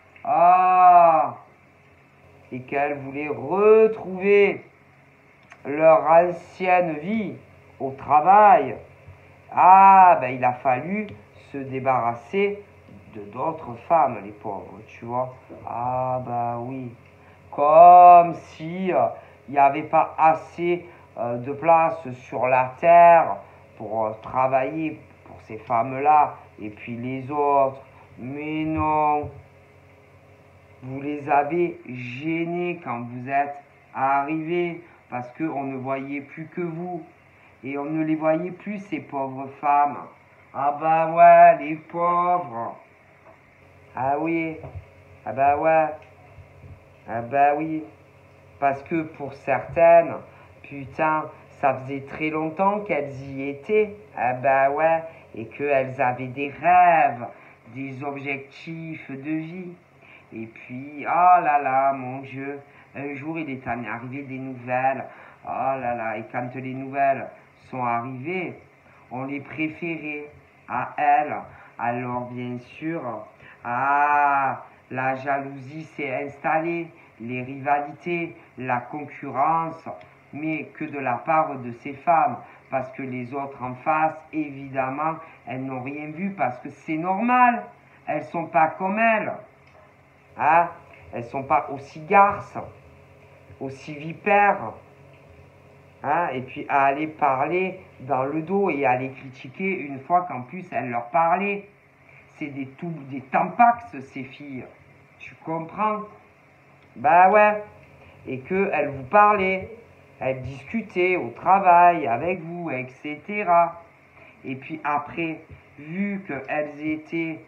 ah, et qu'elles voulaient retrouver leur ancienne vie au travail, ah, ben il a fallu se débarrasser de d'autres femmes, les pauvres, tu vois. Ah, bah oui. Comme si il n'y avait pas assez de place sur la terre pour travailler pour ces femmes-là et puis les autres. Mais non. Vous les avez gênés quand vous êtes arrivés parce qu'on ne voyait plus que vous. Et on ne les voyait plus, ces pauvres femmes. Ah bah ouais, les pauvres. Ah oui. Ah bah ouais. Ah bah oui. Parce que pour certaines, putain, ça faisait très longtemps qu'elles y étaient. Ah bah ouais. Et qu'elles avaient des rêves, des objectifs de vie. Et puis, oh là là, mon Dieu, un jour il est arrivé des nouvelles. Oh là là, et quand les nouvelles sont arrivées, on les préférait à elles. Alors bien sûr, ah, la jalousie s'est installée, les rivalités, la concurrence, mais que de la part de ces femmes. Parce que les autres en face, évidemment, elles n'ont rien vu parce que c'est normal. Elles sont pas comme elles. Hein? Elles sont pas aussi garces, aussi vipères. Hein? Et puis à aller parler dans le dos et à les critiquer une fois qu'en plus elles leur parlaient. C'est des tampax, ces filles. Tu comprends? Bah ouais. et qu'elle vous parlait, elle discutait au travail avec vous, etc. Et puis après, vu qu'elles étaient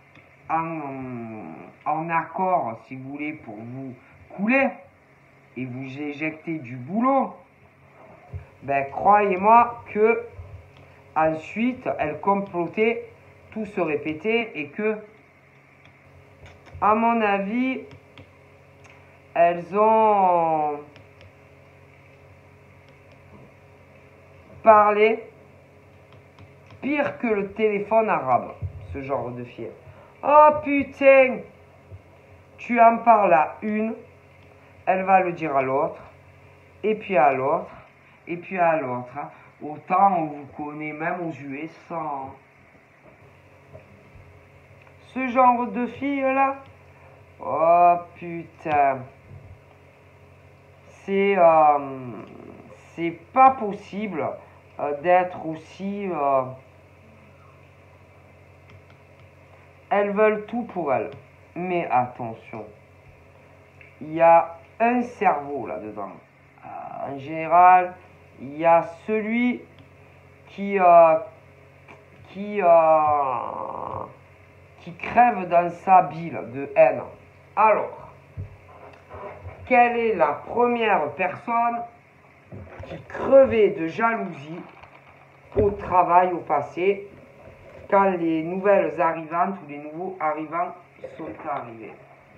en accord, si vous voulez, pour vous couler et vous éjecter du boulot, ben croyez-moi que ensuite elles complotaient, tout se répétait et que, à mon avis, elles ont parlé pire que le téléphone arabe, ce genre de fille. Oh putain, tu en parles à une, elle va le dire à l'autre, et puis à l'autre, et puis à l'autre. Autant on vous connaît même aux US. Ce genre de fille là, oh putain, c'est pas possible d'être aussi. Elles veulent tout pour elles. Mais attention, il y a un cerveau là-dedans. En général, il y a celui qui crève dans sa bile de haine. Alors, quelle est la première personne qui crevait de jalousie au travail, au passé, quand les nouvelles arrivantes ou les nouveaux arrivants sont arrivés?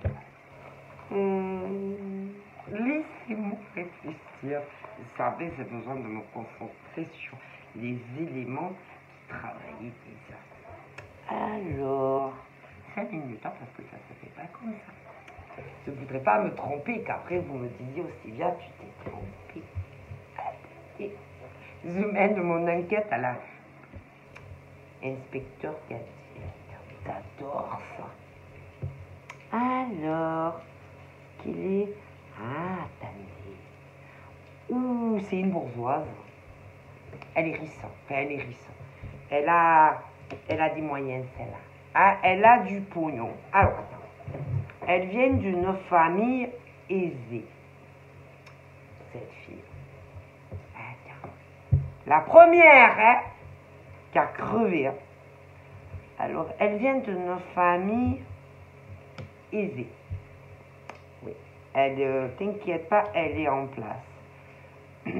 Laissez-moi réfléchir. Vous savez, j'ai besoin de me concentrer sur les éléments qui travaillaient déjà. Alors, 5 minutes, parce que ça se fait pas comme ça. Je ne voudrais pas me tromper, qu'après vous me disiez aussi bien, tu t'es trompé. Et je mène mon enquête à la inspecteur Gadget. J'adore ça. Alors, quel est... Ah, attendez. Ouh, c'est une bourgeoise. Elle est riche. Enfin, elle est riche. Elle a des moyens, celle-là. Ah, elle a du pognon. Alors, attends. Elle vient d'une famille aisée. Cette fille. Attends. La première, hein, qui a crevé. Hein. Alors, elle vient d'une famille aisée. Oui. Elle, t'inquiète pas, elle est en place.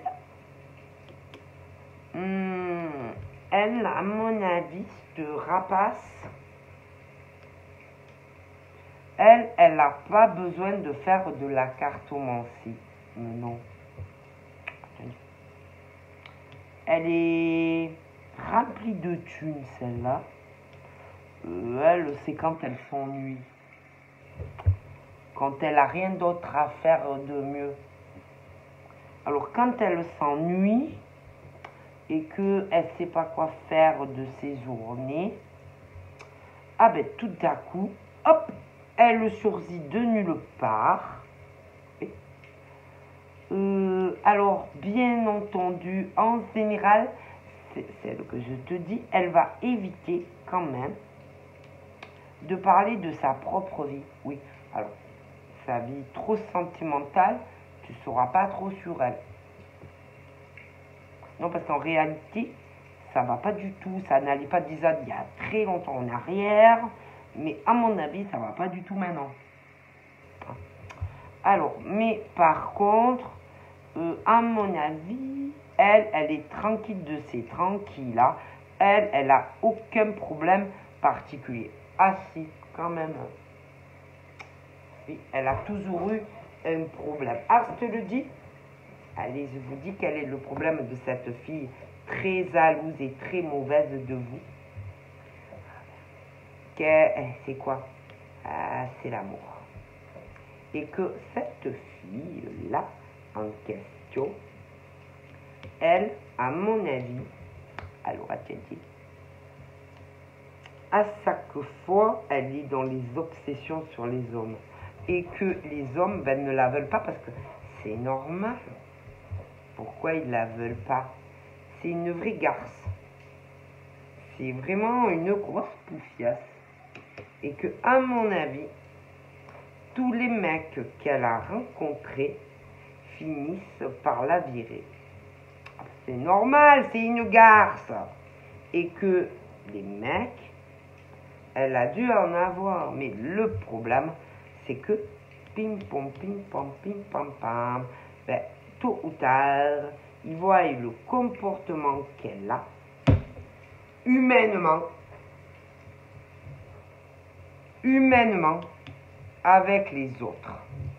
Elle, à mon avis, de rapace, elle n'a pas besoin de faire de la cartomancie. Non. Elle est remplie de thunes, celle-là. Elle, c'est quand elle s'ennuie. Quand elle n'a rien d'autre à faire de mieux. Alors, quand elle s'ennuie et qu'elle ne sait pas quoi faire de ses journées, ah ben, tout à coup, hop, elle surgit de nulle part. Alors, bien entendu, en général, c'est celle que je te dis, elle va éviter quand même de parler de sa propre vie. Oui, alors, sa vie trop sentimentale, tu ne sauras pas trop sur elle. Non, parce qu'en réalité, ça va pas du tout. Ça n'allait pas déjà il y a très longtemps en arrière. Mais à mon avis, ça va pas du tout maintenant. Alors, mais par contre, à mon avis, elle est tranquille de ses tranquilles là. Elle a aucun problème particulier. Ah si, quand même. Oui, elle a toujours eu un problème. Ah, je te le dis. Allez, je vous dis quel est le problème de cette fille très jalouse et très mauvaise de vous. C'est quoi? Ah, c'est l'amour. Et que cette fille-là, en question, elle, à mon avis, alors attendez, à chaque fois, elle est dans les obsessions sur les hommes. Et que les hommes ne la veulent pas parce que c'est normal. Pourquoi ils ne la veulent pas? C'est une vraie garce. C'est vraiment une grosse poufiasse. Et que, à mon avis, tous les mecs qu'elle a rencontrés finissent par la virer. C'est normal, c'est une garce. Et que les mecs, elle a dû en avoir. Mais le problème, c'est que pim pom pam pam, ben, tôt ou tard, ils voient le comportement qu'elle a, humainement, avec les autres.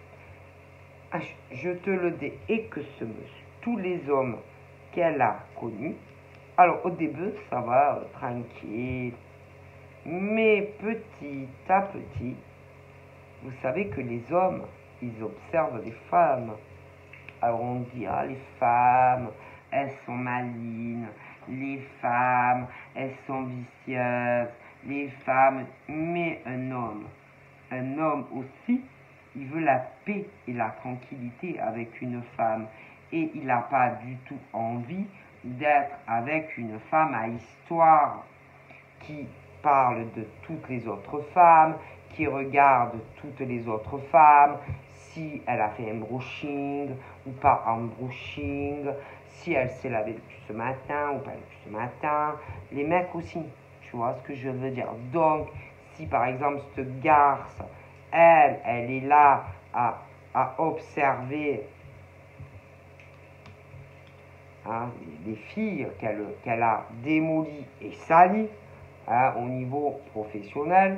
Je te le dis, et que ce monsieur, tous les hommes qu'elle a connus, alors au début, ça va, tranquille, mais petit à petit, vous savez que les hommes, ils observent les femmes. Alors on dit, ah, les femmes, elles sont malignes, les femmes, elles sont vicieuses, les femmes, mais un homme aussi, il veut la paix et la tranquillité avec une femme. Et il n'a pas du tout envie d'être avec une femme à histoire qui parle de toutes les autres femmes, qui regarde toutes les autres femmes, si elle a fait un brushing ou pas un brushing, si elle s'est lavée depuis ce matin ou pas depuis ce matin. Les mecs aussi, tu vois ce que je veux dire. Donc, si par exemple cette garce, elle est là à observer les filles qu'elle a démolies et salies au niveau professionnel,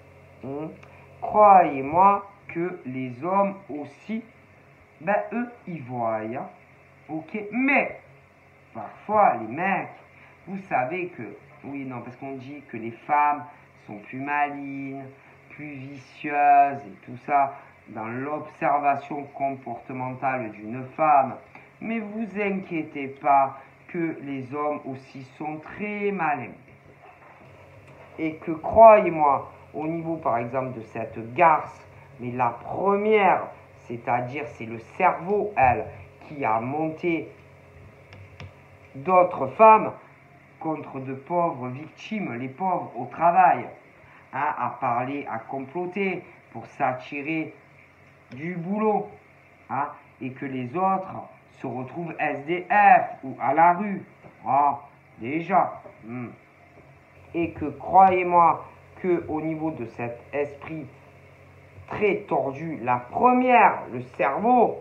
croyez-moi que les hommes aussi, ben eux, ils voient, ok, mais parfois les mecs, vous savez que, oui, non, parce qu'on dit que les femmes sont plus malignes, plus vicieuses et tout ça, dans l'observation comportementale d'une femme, mais vous inquiétez pas que les hommes aussi sont très malins. Et que, croyez-moi, au niveau par exemple de cette garce, mais la première, c'est-à-dire c'est le cerveau, elle, qui a monté d'autres femmes contre de pauvres victimes, les pauvres au travail, à parler, à comploter pour s'attirer du boulot, et que les autres se retrouvent SDF ou à la rue. Déjà. Et que, croyez-moi, qu'au niveau de cet esprit très tordu, la première, le cerveau,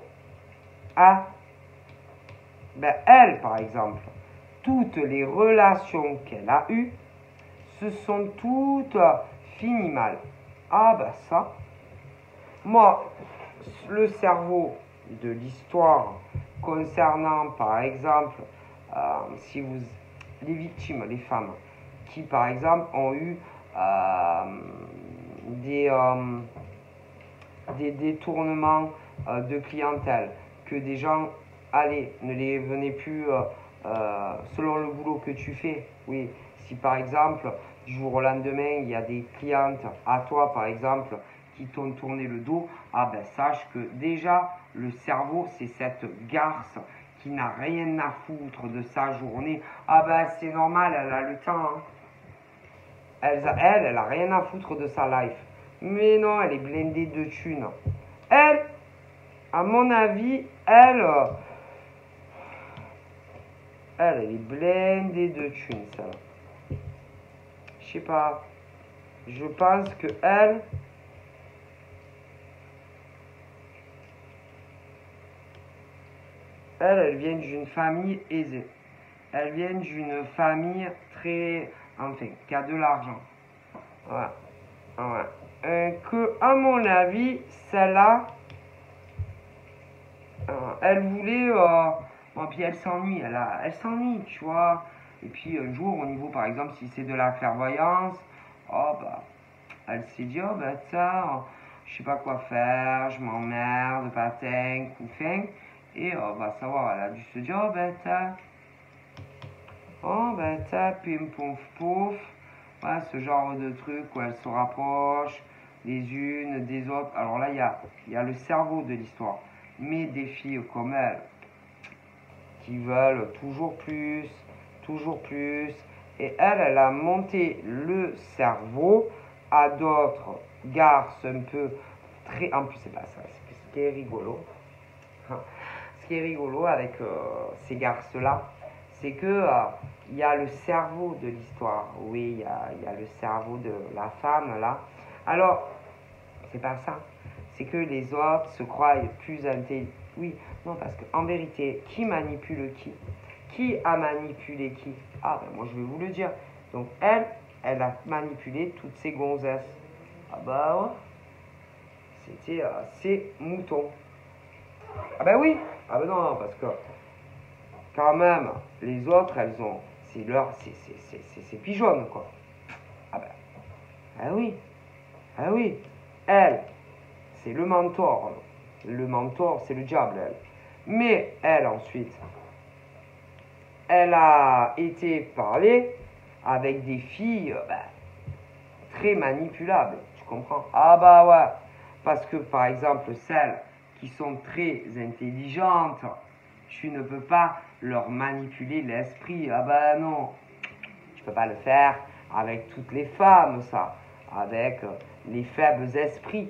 ben elle, par exemple, toutes les relations qu'elle a eues, se sont toutes finies mal. Ben ça, moi, le cerveau de l'histoire concernant, par exemple, si vous, les victimes, les femmes, qui, par exemple, ont eu des détournements de clientèle, que des gens, ne les venaient plus selon le boulot que tu fais. Oui, si par exemple, du jour au lendemain, il y a des clientes à toi, par exemple, qui t'ont tourné le dos, ben sache que déjà, le cerveau, c'est cette garce qui n'a rien à foutre de sa journée. Ben c'est normal, elle a le temps. Elle a rien à foutre de sa life. Mais non, elle est blindée de thunes. Elle, à mon avis, elle est blindée de thunes, ça. Je sais pas. Je pense que elle vient d'une famille aisée. Elle vient d'une famille très, enfin, qui a de l'argent. Que, à mon avis, celle-là, elle voulait, puis elle s'ennuie, elle s'ennuie, tu vois. Et puis un jour, au niveau, par exemple, si c'est de la clairvoyance, elle s'est dit, tiens, je sais pas quoi faire, je m'emmerde, patin, couffin. Et va savoir, elle a dû se dire, tiens, pim pouf pouf. Ouais, ce genre de truc où elles se rapprochent les unes des autres. Alors là, il y a le cerveau de l'histoire. Mais des filles comme elle, qui veulent toujours plus, toujours plus. Et elle a monté le cerveau à d'autres garces un peu très... En plus, c'est pas ça. Ce qui est rigolo. Ce qui est rigolo avec ces garces-là, c'est que il y a le cerveau de l'histoire. Oui, il y a le cerveau de la femme, là. Alors, c'est pas ça. C'est que les autres se croient plus intelligents. Oui, non, parce qu'en vérité, qui manipule qui? Qui a manipulé qui? Ah, ben moi je vais vous le dire. Donc elle a manipulé toutes ces gonzesses. Ah bah ouais. C'était ces moutons. Ah ben oui. Ah ben non, parce que quand même, les autres, elles ont... C'est pigeonne, quoi. Ah ben, ah oui. Ah oui. Elle, c'est le mentor. Le mentor, c'est le diable, elle. Mais elle, ensuite, elle a été parlée avec des filles très manipulables. Tu comprends? Ah bah ouais. Parce que, par exemple, celles qui sont très intelligentes, tu ne peux pas leur manipuler l'esprit. Ah bah non. Tu peux pas le faire avec toutes les femmes, ça. Avec les faibles esprits.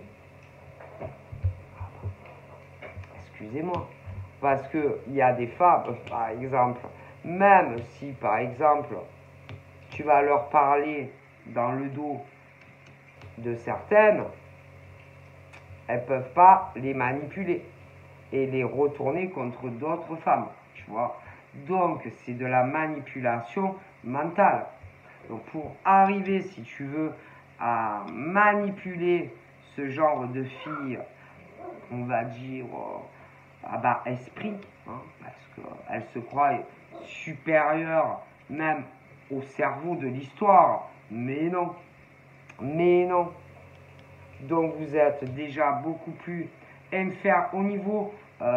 Excusez-moi. Parce qu'il y a des femmes, par exemple, même si, par exemple, tu vas leur parler dans le dos de certaines, elles ne peuvent pas les manipuler et les retourner contre d'autres femmes, tu vois. Donc, c'est de la manipulation mentale. Donc, pour arriver, si tu veux, à manipuler ce genre de filles, on va dire, à bas esprit, hein, parce qu'elles se croient supérieures même au cerveau de l'histoire. Mais non, mais non. Donc vous êtes déjà beaucoup plus inférieur au niveau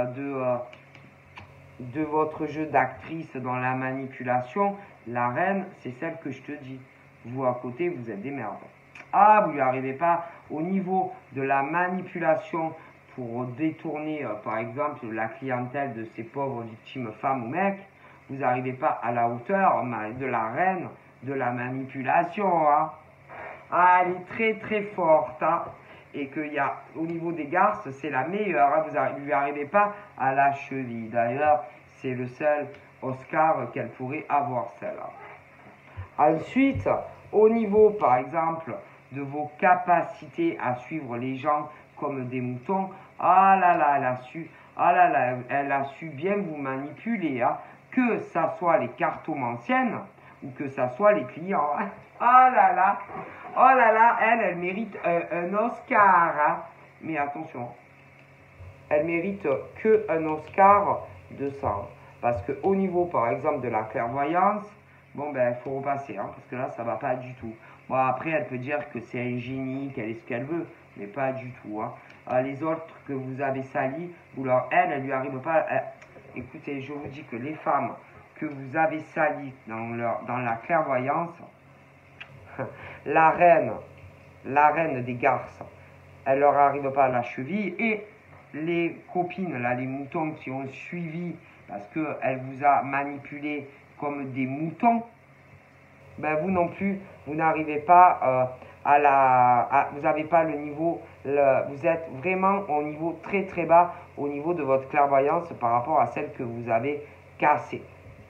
de votre jeu d'actrice dans la manipulation. La reine, c'est celle que je te dis. Vous à côté, vous êtes des merdes. Ah, vous n'y arrivez pas au niveau de la manipulation pour détourner, par exemple, la clientèle de ces pauvres victimes femmes ou mecs. Vous n'arrivez pas à la hauteur de la reine de la manipulation. Hein. Ah, elle est très très forte. Hein. Et qu'il y a, au niveau des garces, c'est la meilleure. Hein. Vous ne lui arrivez pas à la cheville. D'ailleurs, c'est le seul Oscar qu'elle pourrait avoir, celle-là. Ensuite, au niveau, par exemple, de vos capacités à suivre les gens comme des moutons, ah là là, elle a su bien vous manipuler, hein, que ça soit les cartomanciennes ou que ça soit les clients. Hein. Oh là là, elle mérite un Oscar. Hein. Mais attention, elle mérite que un Oscar de ça. Hein. Parce qu'au niveau, par exemple, de la clairvoyance, bon, ben, il faut repasser, hein, parce que là, ça va pas du tout. Bon, après, elle peut dire que c'est un génie, qu'elle est ce qu'elle veut, mais pas du tout. Hein. Les autres que vous avez salis, elle lui arrive pas. Écoutez, je vous dis que les femmes que vous avez salies dans la clairvoyance, la reine des garces, elle leur arrive pas à la cheville. Et les copines, là, les moutons qui ont suivi, parce qu'elle vous a manipulé comme des moutons, ben vous non plus, vous n'arrivez pas vous n'avez pas le niveau, vous êtes vraiment au niveau très très bas au niveau de votre clairvoyance par rapport à celle que vous avez cassée.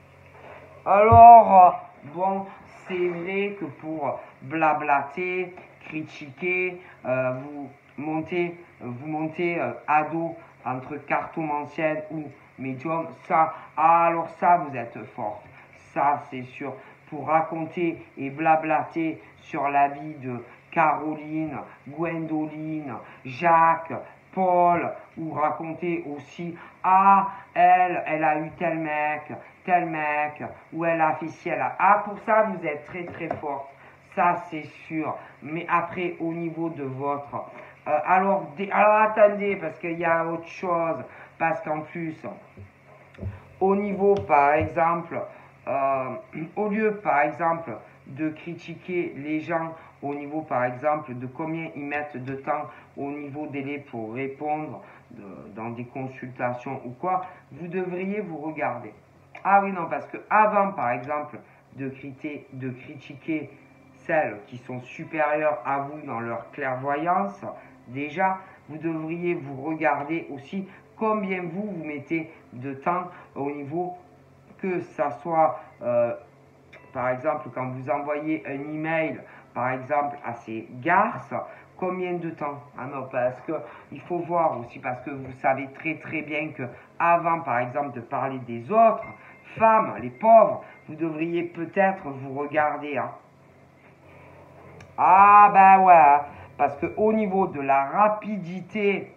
Alors, bon, c'est vrai que pour blablater, critiquer, vous montez à dos entre cartomancienne ou médium, ça, alors ça, vous êtes forte. Ça, c'est sûr. Pour raconter et blablater sur la vie de Caroline, Gwendoline, Jacques, Paul, ou raconter aussi, ah, elle a eu tel mec, ou elle a fait ci, elle a... Ah, pour ça, vous êtes très très forte. Ça, c'est sûr. Mais après, au niveau de votre... alors, attendez, parce qu'il y a autre chose. Parce qu'en plus, au niveau, par exemple, au lieu, par exemple, de critiquer les gens au niveau, par exemple, de combien ils mettent de temps au niveau délai pour répondre dans des consultations ou quoi, vous devriez vous regarder. Ah oui, non, parce que avant, par exemple, de critiquer celles qui sont supérieures à vous dans leur clairvoyance, déjà, vous devriez vous regarder aussi combien vous mettez de temps au niveau que ça soit, par exemple, quand vous envoyez un email, par exemple, à ces garces, combien de temps? Ah non, parce que il faut voir aussi, parce que vous savez très très bien que avant, par exemple, de parler des autres femmes, les pauvres, vous devriez peut-être vous regarder. Hein. Ah ben ouais, hein, parce que au niveau de la rapidité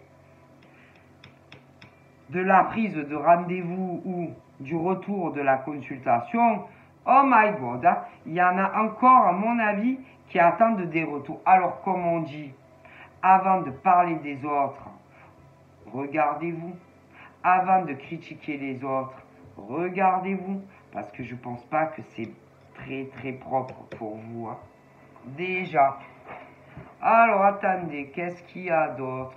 de la prise de rendez-vous ou du retour de la consultation, oh my god, hein, il y en a encore, à mon avis, qui attendent des retours. Alors, comme on dit, avant de parler des autres, regardez-vous. Avant de critiquer les autres, regardez-vous. Parce que je pense pas que c'est très très propre pour vous. Hein. Déjà. Alors, attendez, qu'est-ce qu'il y a d'autre?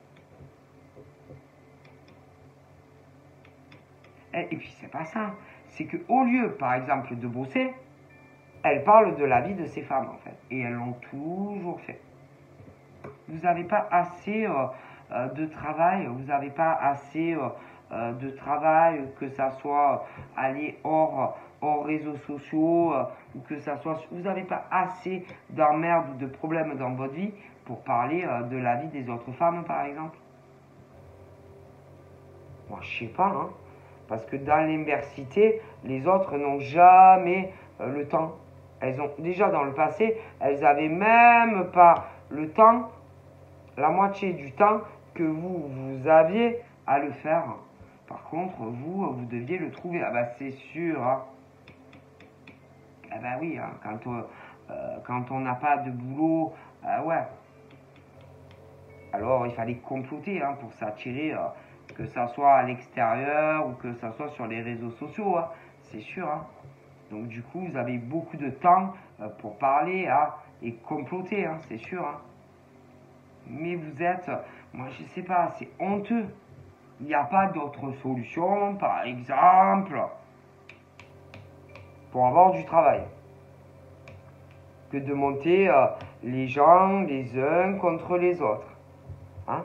Et puis, c'est pas ça. C'est qu'au lieu, par exemple, de bosser, elle parle de la vie de ces femmes, en fait. Et elles l'ont toujours fait. Vous n'avez pas assez de travail, vous n'avez pas assez de travail, que ça soit aller hors réseaux sociaux, ou que ça soit... Vous n'avez pas assez d'emmerdes ou de problèmes dans votre vie pour parler de la vie des autres femmes, par exemple. Moi, je sais pas, hein. Parce que dans l'université, les autres n'ont jamais le temps. Elles ont déjà dans le passé, elles n'avaient même pas le temps, la moitié du temps que vous aviez à le faire. Par contre, vous deviez le trouver. Ah bah c'est sûr. Hein. Ah bah oui, hein, quand on n'a pas de boulot, ouais. Alors il fallait comploter hein, pour s'attirer, que ça soit à l'extérieur ou que ça soit sur les réseaux sociaux. Hein. C'est sûr. Hein. Donc du coup, vous avez beaucoup de temps pour parler hein, et comploter, hein, c'est sûr. Hein. Mais vous êtes, moi je sais pas, c'est honteux. Il n'y a pas d'autre solution, par exemple, pour avoir du travail, que de monter les gens les uns contre les autres. Hein?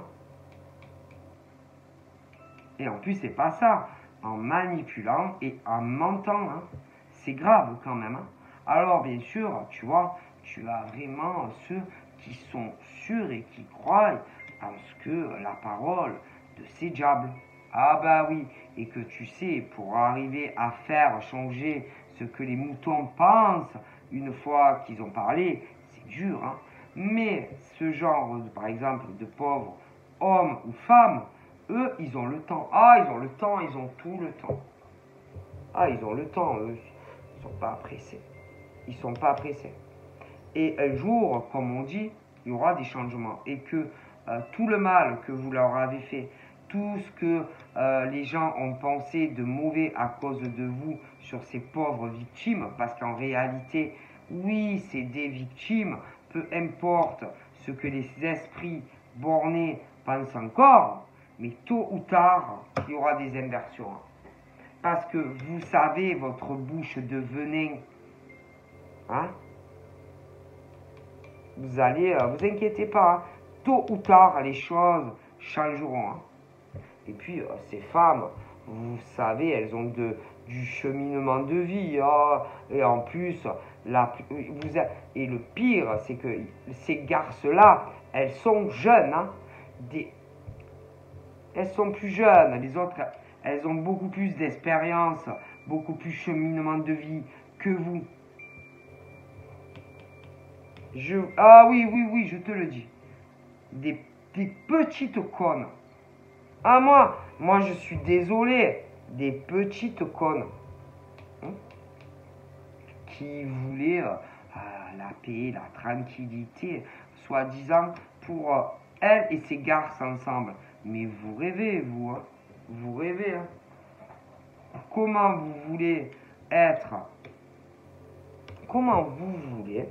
Et en plus, c'est pas ça. En manipulant et en mentant, hein. C'est grave quand même. Hein. Alors, bien sûr, tu vois, tu as vraiment ceux qui sont sûrs et qui croient en ce que la parole de ces diables. Ah bah oui, et que tu sais, pour arriver à faire changer ce que les moutons pensent une fois qu'ils ont parlé, c'est dur. Hein. Mais ce genre, par exemple, de pauvres hommes ou femmes, eux, ils ont le temps. Ah, ils ont le temps, ils ont tout le temps. Ah, ils ont le temps, eux. Ils sont pas pressés. Ils sont pas pressés. Et un jour, comme on dit, il y aura des changements. Et que tout le mal que vous leur avez fait, tout ce que les gens ont pensé de mauvais à cause de vous sur ces pauvres victimes, parce qu'en réalité, oui, c'est des victimes, peu importe ce que les esprits bornés pensent encore, mais tôt ou tard, il y aura des inversions. Parce que vous savez, votre bouche de venin, hein, vous allez, vous inquiétez pas, hein, tôt ou tard, les choses changeront. Hein. Et puis, ces femmes, vous savez, elles ont du cheminement de vie. Hein, et en plus, et le pire, c'est que ces garces-là, elles sont jeunes. Hein, elles sont plus jeunes. Les autres, elles ont beaucoup plus d'expérience, beaucoup plus cheminement de vie que vous. Ah oui, oui, oui, je te le dis. Des petites connes. Ah moi je suis désolé. Des petites connes. Hein, qui voulaient la paix, la tranquillité, soi-disant, pour elles et ces garces ensemble. Mais vous rêvez, vous. Hein. Vous rêvez. Hein. Comment vous voulez être? Comment vous voulez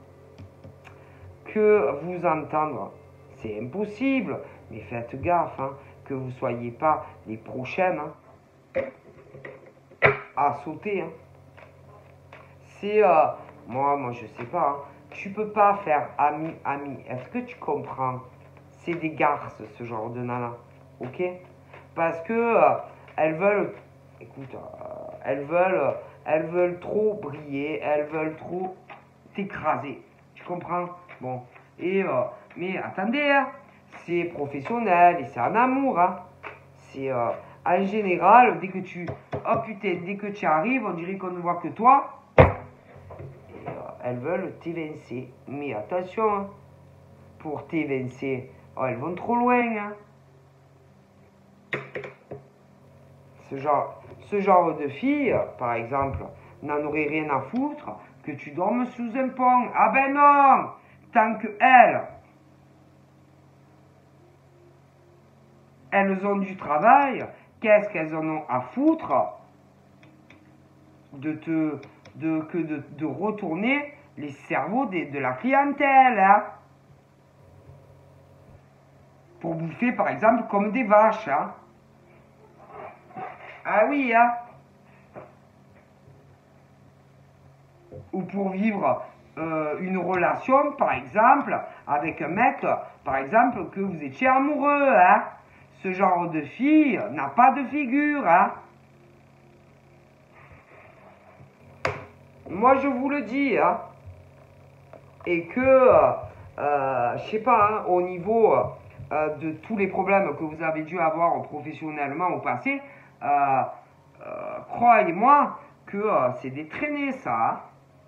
que vous entendre? C'est impossible. Mais faites gaffe, hein, que vous ne soyez pas les prochaines hein, à sauter. Hein. C'est... moi, je sais pas. Hein, tu peux pas faire ami. Est-ce que tu comprends? c'est des garces, ce genre de nana. Ok? Parce que elles veulent, écoute, elles veulent trop briller, elles veulent trop t'écraser. Tu comprends? Bon. Mais attendez, hein, c'est professionnel et c'est un amour. Hein. C'est en général, dès que tu arrives, on dirait qu'on ne voit que toi. Et, elles veulent t'évincer. Mais attention, hein, pour t'évincer, oh, elles vont trop loin. Hein. Ce genre de fille, par exemple, n'en aurait rien à foutre que tu dormes sous un pont. Ah ben non! Tant que elles ont du travail, qu'est-ce qu'elles en ont à foutre de retourner les cerveaux de la clientèle, hein? Pour bouffer, par exemple, comme des vaches, hein? Ah oui, hein? Ou pour vivre une relation, par exemple, avec un mec, par exemple, que vous étiez amoureux, hein? Ce genre de fille n'a pas de figure, hein? Moi, je vous le dis, hein? Et que, je sais pas, hein, au niveau de tous les problèmes que vous avez dû avoir professionnellement au passé, croyez-moi que c'est des traînées, ça. Hein?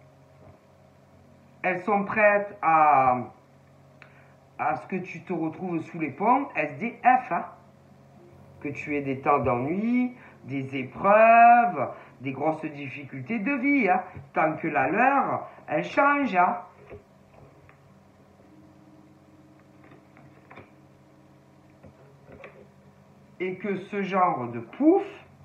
Elles sont prêtes à ce que tu te retrouves sous les ponts, SDF, hein? Que tu aies des temps d'ennui, des épreuves, des grosses difficultés de vie, hein? Tant que la leur, elle change. Hein? Et que ce genre de pouf,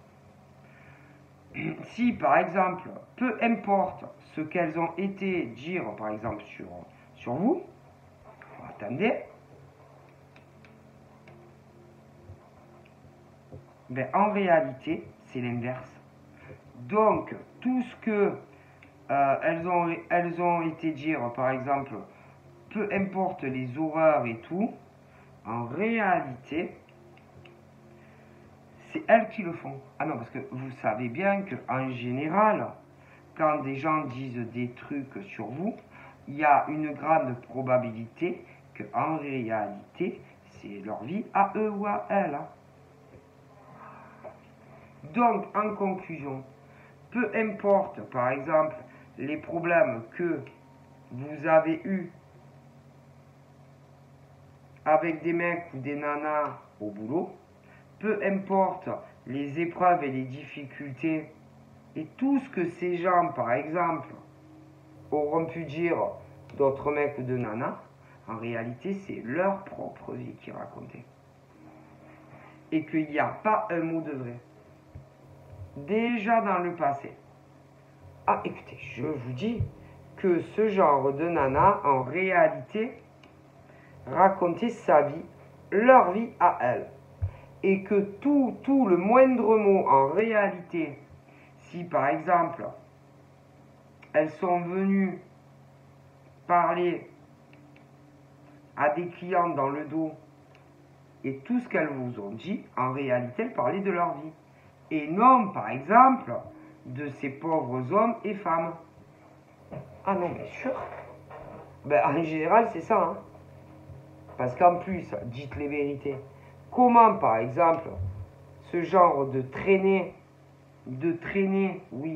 si par exemple, peu importe ce qu'elles ont été dire par exemple sur vous, attendez, ben, en réalité, c'est l'inverse. Donc, tout ce que elles ont été dire, par exemple, peu importe les horreurs et tout, en réalité, c'est elles qui le font. Ah non, parce que vous savez bien qu'en général, quand des gens disent des trucs sur vous, il y a une grande probabilité qu'en réalité, c'est leur vie à eux ou à elles. Hein. Donc, en conclusion, peu importe, par exemple, les problèmes que vous avez eus avec des mecs ou des nanas au boulot, peu importe les épreuves et les difficultés et tout ce que ces gens, par exemple, auront pu dire d'autres mecs ou de nanas, en réalité, c'est leur propre vie qui est racontée. Et qu'il n'y a pas un mot de vrai. Déjà dans le passé. Ah, écoutez, je vous dis que ce genre de nana, en réalité, racontait sa vie, leur vie à elle. Et que tout le moindre mot, en réalité, si par exemple, elles sont venues parler à des clients dans le dos et tout ce qu'elles vous ont dit, en réalité, elles parlaient de leur vie. Et non, par exemple, de ces pauvres hommes et femmes. Ah non, bien sûr. Ben, en général, c'est ça. Hein. Parce qu'en plus, dites les vérités. Comment, par exemple, ce genre de traînée, oui,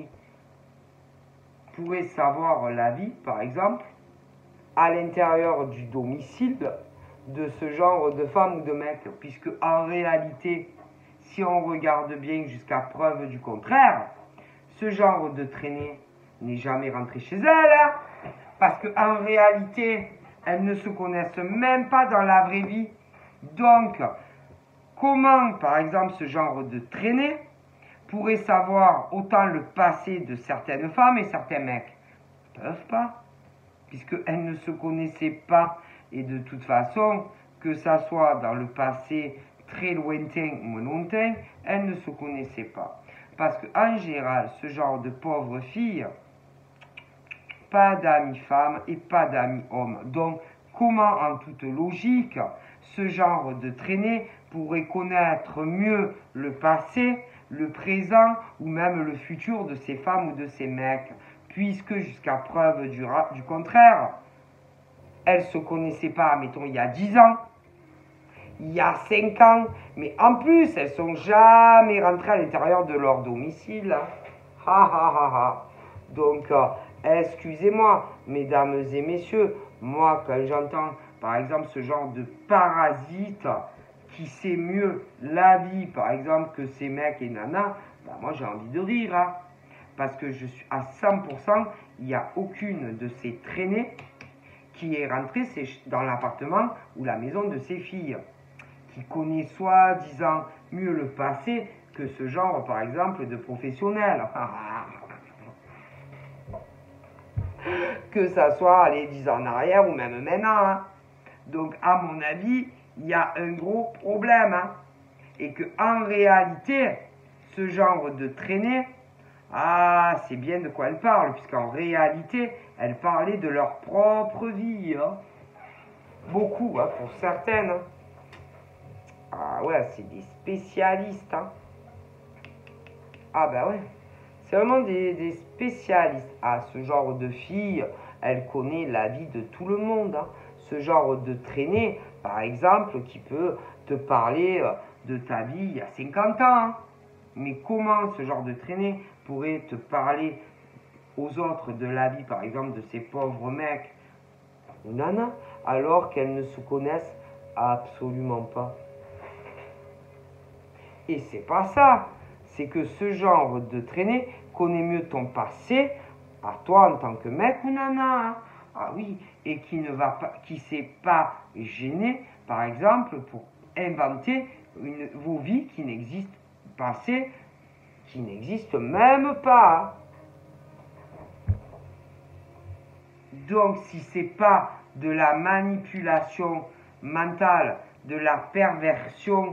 pourrait savoir la vie, par exemple, à l'intérieur du domicile de ce genre de femme ou de mec, puisque en réalité, si on regarde bien jusqu'à preuve du contraire, ce genre de traînée n'est jamais rentré chez elle, hein, parce qu'en réalité, elles ne se connaissent même pas dans la vraie vie. Donc, comment, par exemple, ce genre de traînée pourrait savoir autant le passé de certaines femmes et certains mecs? Ils ne peuvent pas, puisqu'elles ne se connaissaient pas. Et de toute façon, que ça soit dans le passé très lointain ou lointain, elles ne se connaissaient pas. Parce qu'en général, ce genre de pauvres filles, pas d'amis femmes et pas d'amis hommes. Donc, comment en toute logique ce genre de traînée pourrait connaître mieux le passé, le présent ou même le futur de ces femmes ou de ces mecs, puisque jusqu'à preuve du contraire, elles ne se connaissaient pas, mettons, il y a 10 ans, il y a 5 ans, mais en plus, elles ne sont jamais rentrées à l'intérieur de leur domicile. Ha ha ha ha. Donc, excusez-moi, mesdames et messieurs, moi, quand j'entends, par exemple, ce genre de parasite qui sait mieux la vie, par exemple, que ces mecs et nanas, ben moi, j'ai envie de rire, hein. Parce que je suis à 100%, il n'y a aucune de ces traînées qui est rentrée dans l'appartement ou la maison de ses filles, qui connaît soi-disant mieux le passé que ce genre, par exemple, de professionnel. Que ça soit les 10 ans en arrière ou même maintenant. Hein. Donc, à mon avis, il y a un gros problème. Hein. Et qu'en réalité, ce genre de traînée, c'est bien de quoi elle parle, puisqu'en réalité, elle parlait de leur propre vie. Hein. Beaucoup, hein, pour certaines. Hein. Ah ouais, c'est des spécialistes. Hein. Ah ben ouais, c'est vraiment des spécialistes. Ah, ce genre de fille, elle connaît la vie de tout le monde. Hein. Ce genre de traînée, par exemple, qui peut te parler de ta vie il y a 50 ans. Hein. Mais comment ce genre de traînée pourrait te parler aux autres de la vie, par exemple, de ces pauvres mecs ou nanas, alors qu'elles ne se connaissent absolument pas? Et c'est pas ça. C'est que ce genre de traînée connaît mieux ton passé, à toi en tant que mec ou nana. Hein. Ah oui, et qui s'est pas gêné, par exemple, pour inventer vos vies qui n'existent passées, qui n'existent même pas. Donc, si c'est pas de la manipulation mentale, de la perversion,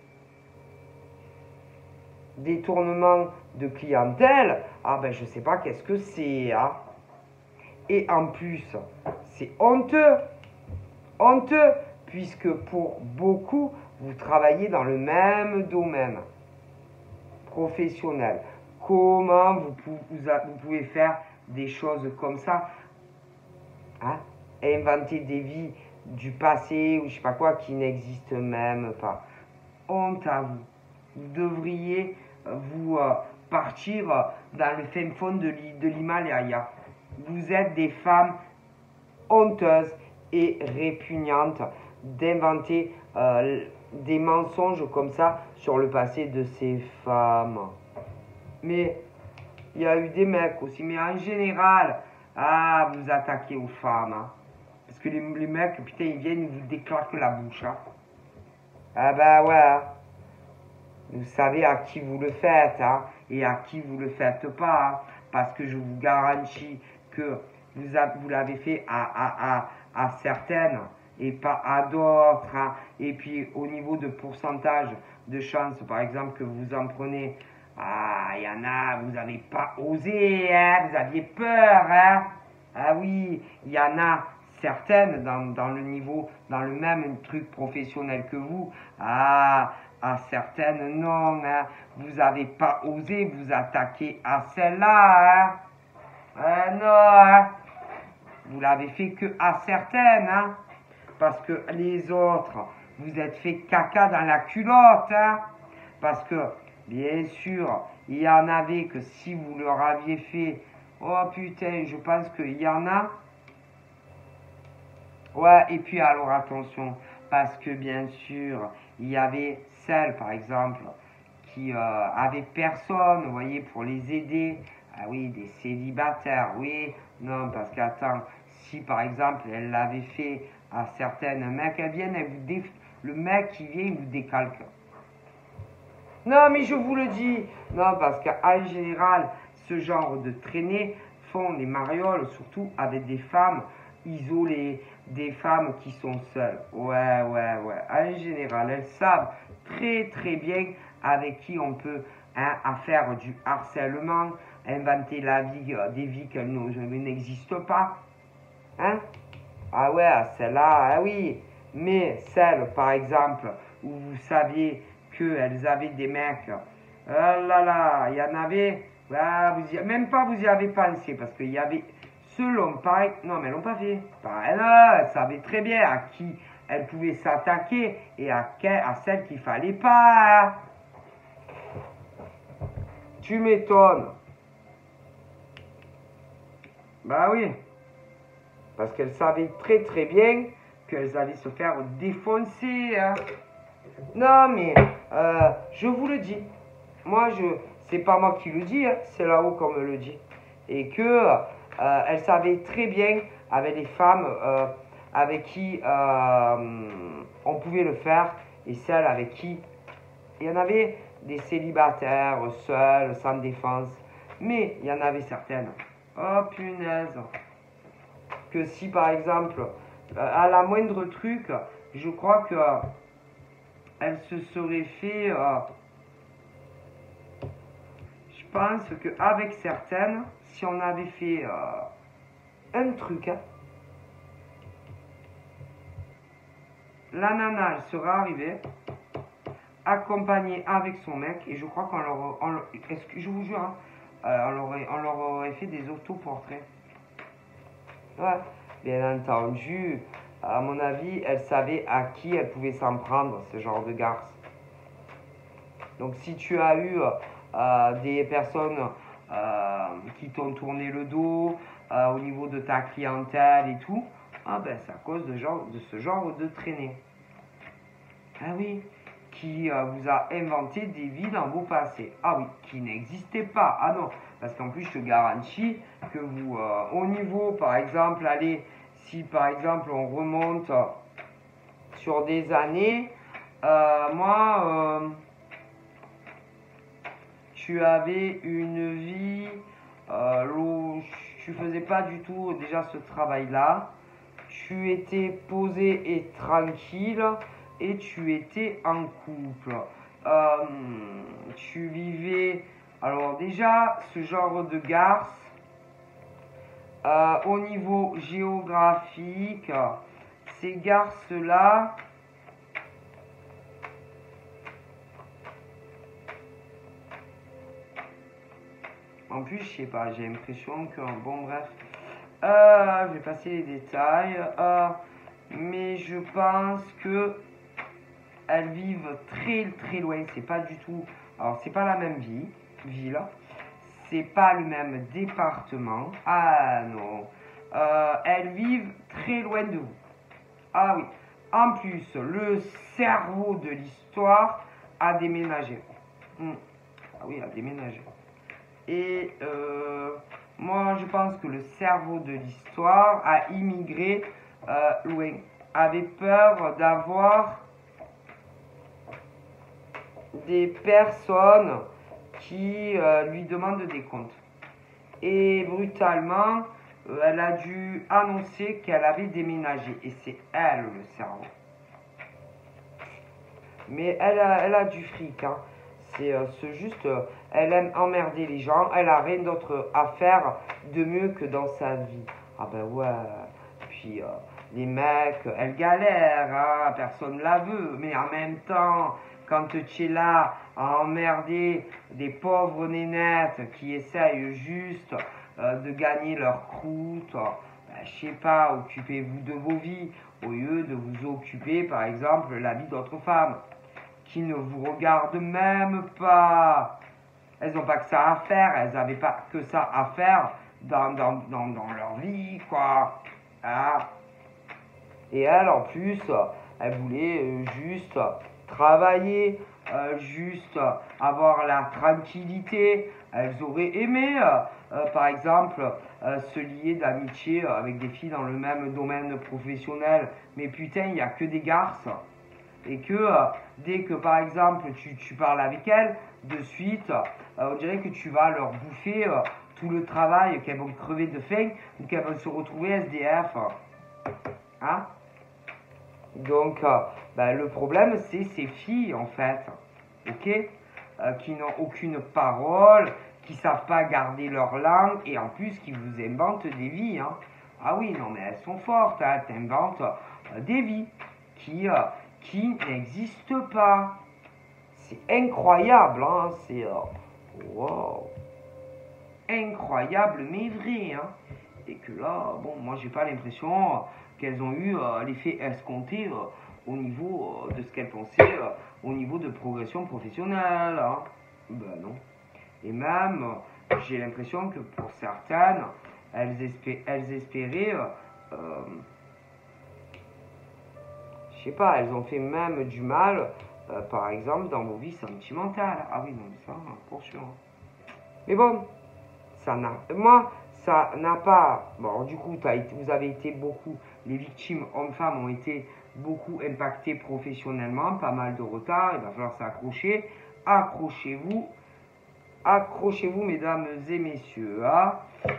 détournement de clientèle, je sais pas qu'est-ce que c'est. Hein. Et en plus, c'est honteux, puisque pour beaucoup, vous travaillez dans le même domaine professionnel. Comment vous pouvez faire des choses comme ça, hein? Inventer des vies du passé ou je sais pas quoi qui n'existent même pas. Honte à vous. Vous devriez vous partir dans le fin fond de l'Himalaya. Vous êtes des femmes honteuses et répugnantes d'inventer des mensonges comme ça sur le passé de ces femmes. Mais il y a eu des mecs aussi, mais en général, vous attaquez aux femmes. Hein. Parce que les mecs, putain, ils viennent, ils vous déclarent la bouche. Hein. Ouais. Vous savez à qui vous le faites, hein, et à qui vous le faites pas. Hein, parce que je vous garantis que vous l'avez fait à certaines et pas à d'autres. Hein. Et puis au niveau de pourcentage de chance, par exemple, que vous en prenez, il y en a, vous n'avez pas osé, hein, vous aviez peur. Hein. Ah oui, il y en a certaines dans le niveau, dans le même truc professionnel que vous. Certaines non, hein. Vous n'avez pas osé vous attaquer à celle-là. Hein. Non, hein. Vous l'avez fait que à certaines, hein. Parce que les autres, vous êtes fait caca dans la culotte. Hein. Parce que, bien sûr, il y en avait que si vous leur aviez fait, oh putain, je pense qu'il y en a. Ouais, et puis alors attention, parce que bien sûr, il y avait celles, par exemple, qui avaient personne, vous voyez, pour les aider. Ah oui, des célibataires, oui. Non, parce qu'attends, si par exemple, elle l'avait fait à certaines mecs, elles viennent, le mec qui vient, il vous décalque. Non, mais je vous le dis. Non, parce qu'en général, ce genre de traînées font des marioles, surtout avec des femmes isolées, des femmes qui sont seules. Ouais. En général, elles savent très très bien avec qui on peut faire du harcèlement, inventer la vie, des vies qui n'existent pas. Hein? Ah ouais, celle-là, ah oui. Mais celles, par exemple, où vous saviez qu'elles avaient des mecs, oh là là, il y en avait, ah, même pas vous y avez pensé, parce qu'il y avait, selon, pareil, non mais elles l'ont pas fait, pareil, là, elles savaient très bien à qui elles pouvaient s'attaquer et à celles qu'il fallait pas. Tu m'étonnes. Bah oui, parce qu'elles savaient très très bien qu'elles allaient se faire défoncer. Hein. Non mais, je vous le dis, moi c'est pas moi qui le dis, hein, c'est là-haut qu'on me le dit. Et que elles savaient très bien avec les femmes avec qui on pouvait le faire et celles avec qui il y en avait des célibataires, seuls, sans défense. Mais il y en avait certaines. Oh punaise. Que si par exemple, à la moindre truc, je crois que elle se serait fait. Je pense qu'avec certaines, si on avait fait un truc, hein, la nana, elle serait arrivée, accompagnée avec son mec, et je crois qu'on leur, je vous jure, hein, on leur aurait fait des autoportraits. Ouais, bien entendu, à mon avis, elle savait à qui elle pouvait s'en prendre, ce genre de garce. Donc si tu as eu des personnes qui t'ont tourné le dos au niveau de ta clientèle et tout, ah ben c'est à cause de ce genre de traînée. Ah oui, qui vous a inventé des vies dans vos passés. Ah oui, qui n'existaient pas. Ah non, parce qu'en plus je te garantis que vous, au niveau par exemple, allez, si par exemple on remonte sur des années, moi, tu avais une vie, tu faisais pas du tout déjà ce travail-là, tu étais posé et tranquille et tu étais en couple. Tu vivais, alors déjà, ce genre de garce, au niveau géographique, ces garces-là, en plus, je sais pas, j'ai l'impression que, bon bref, je vais passer les détails, mais je pense que elles vivent très très loin, c'est pas du tout, alors c'est pas la même ville, c'est pas le même département, ah non, elles vivent très loin de vous, ah oui, en plus, le cerveau de l'histoire a déménagé, ah oui, a déménagé. Et moi, je pense que le cerveau de l'histoire a immigré loin, avait peur d'avoir des personnes qui lui demandent des comptes. Et brutalement, elle a dû annoncer qu'elle avait déménagé. Et c'est elle le cerveau. Mais elle a du fric, hein. C'est juste, elle aime emmerder les gens, elle a rien d'autre à faire de mieux que dans sa vie. Ah ben ouais, puis les mecs, elle galère, hein, personne la veut, mais en même temps, quand tu es là à emmerder des pauvres nénettes qui essayent juste de gagner leur croûte, ben, je sais pas, occupez-vous de vos vies, au lieu de vous occuper, par exemple, la vie d'autres femmes qui ne vous regardent même pas. Elles n'ont pas que ça à faire, elles n'avaient pas que ça à faire dans leur vie, quoi. Ah. Et elle, en plus, elle voulait juste travailler, juste avoir la tranquillité. Elles auraient aimé, par exemple, se lier d'amitié avec des filles dans le même domaine professionnel. Mais putain, il n'y a que des garces. Et que dès que par exemple tu parles avec elles, de suite, on dirait que tu vas leur bouffer tout le travail, qu'elles vont crever de faim ou qu'elles vont se retrouver SDF. Hein? Donc, le problème, c'est ces filles en fait, ok? Qui n'ont aucune parole, qui savent pas garder leur langue et en plus qui vous inventent des vies. Hein? Ah oui, non mais elles sont fortes, hein, elles t'inventent des vies qui n'existe pas. C'est incroyable, hein, c'est wow, incroyable mais vrai, hein. Et que là, bon, moi j'ai pas l'impression qu'elles ont eu l'effet escompté au niveau de ce qu'elles pensaient au niveau de progression professionnelle, hein. Ben non. Et même, j'ai l'impression que pour certaines, elles espéraient, je sais pas, elles ont fait même du mal, par exemple, dans vos vies sentimentales. Ah oui, non, ça, pour sûr. Mais bon, ça n'a pas. Bon, du coup, vous avez été beaucoup, les victimes hommes-femmes ont été beaucoup impactées professionnellement, pas mal de retard, il va falloir s'accrocher. Accrochez-vous. Accrochez-vous, mesdames et messieurs. Hein.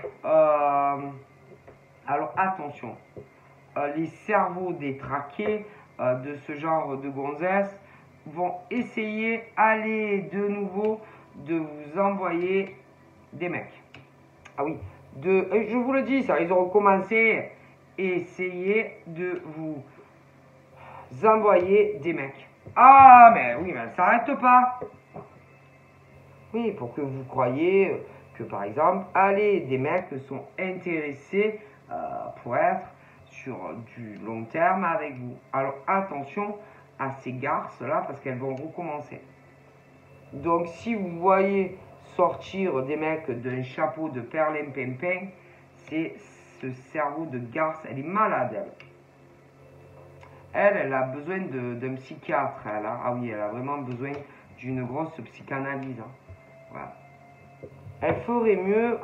Alors, attention. Les cerveaux détraqués de ce genre de gonzesses vont essayer, aller de nouveau, de vous envoyer des mecs. Ah oui, je vous le dis, ça, ils ont commencé à essayer de vous envoyer des mecs. Ah, mais oui, mais elle ne s'arrête pas. Oui, pour que vous croyiez que, par exemple, allez, des mecs sont intéressés pour être sur du long terme avec vous. Alors, attention à ces garces-là, parce qu'elles vont recommencer. Donc, si vous voyez sortir des mecs d'un chapeau de perlimpinpin, c'est ce cerveau de garce, elle est malade, elle. Elle a besoin d'un psychiatre, elle. Hein. Ah oui, elle a vraiment besoin d'une grosse psychanalyse. Hein. Voilà. Elle ferait mieux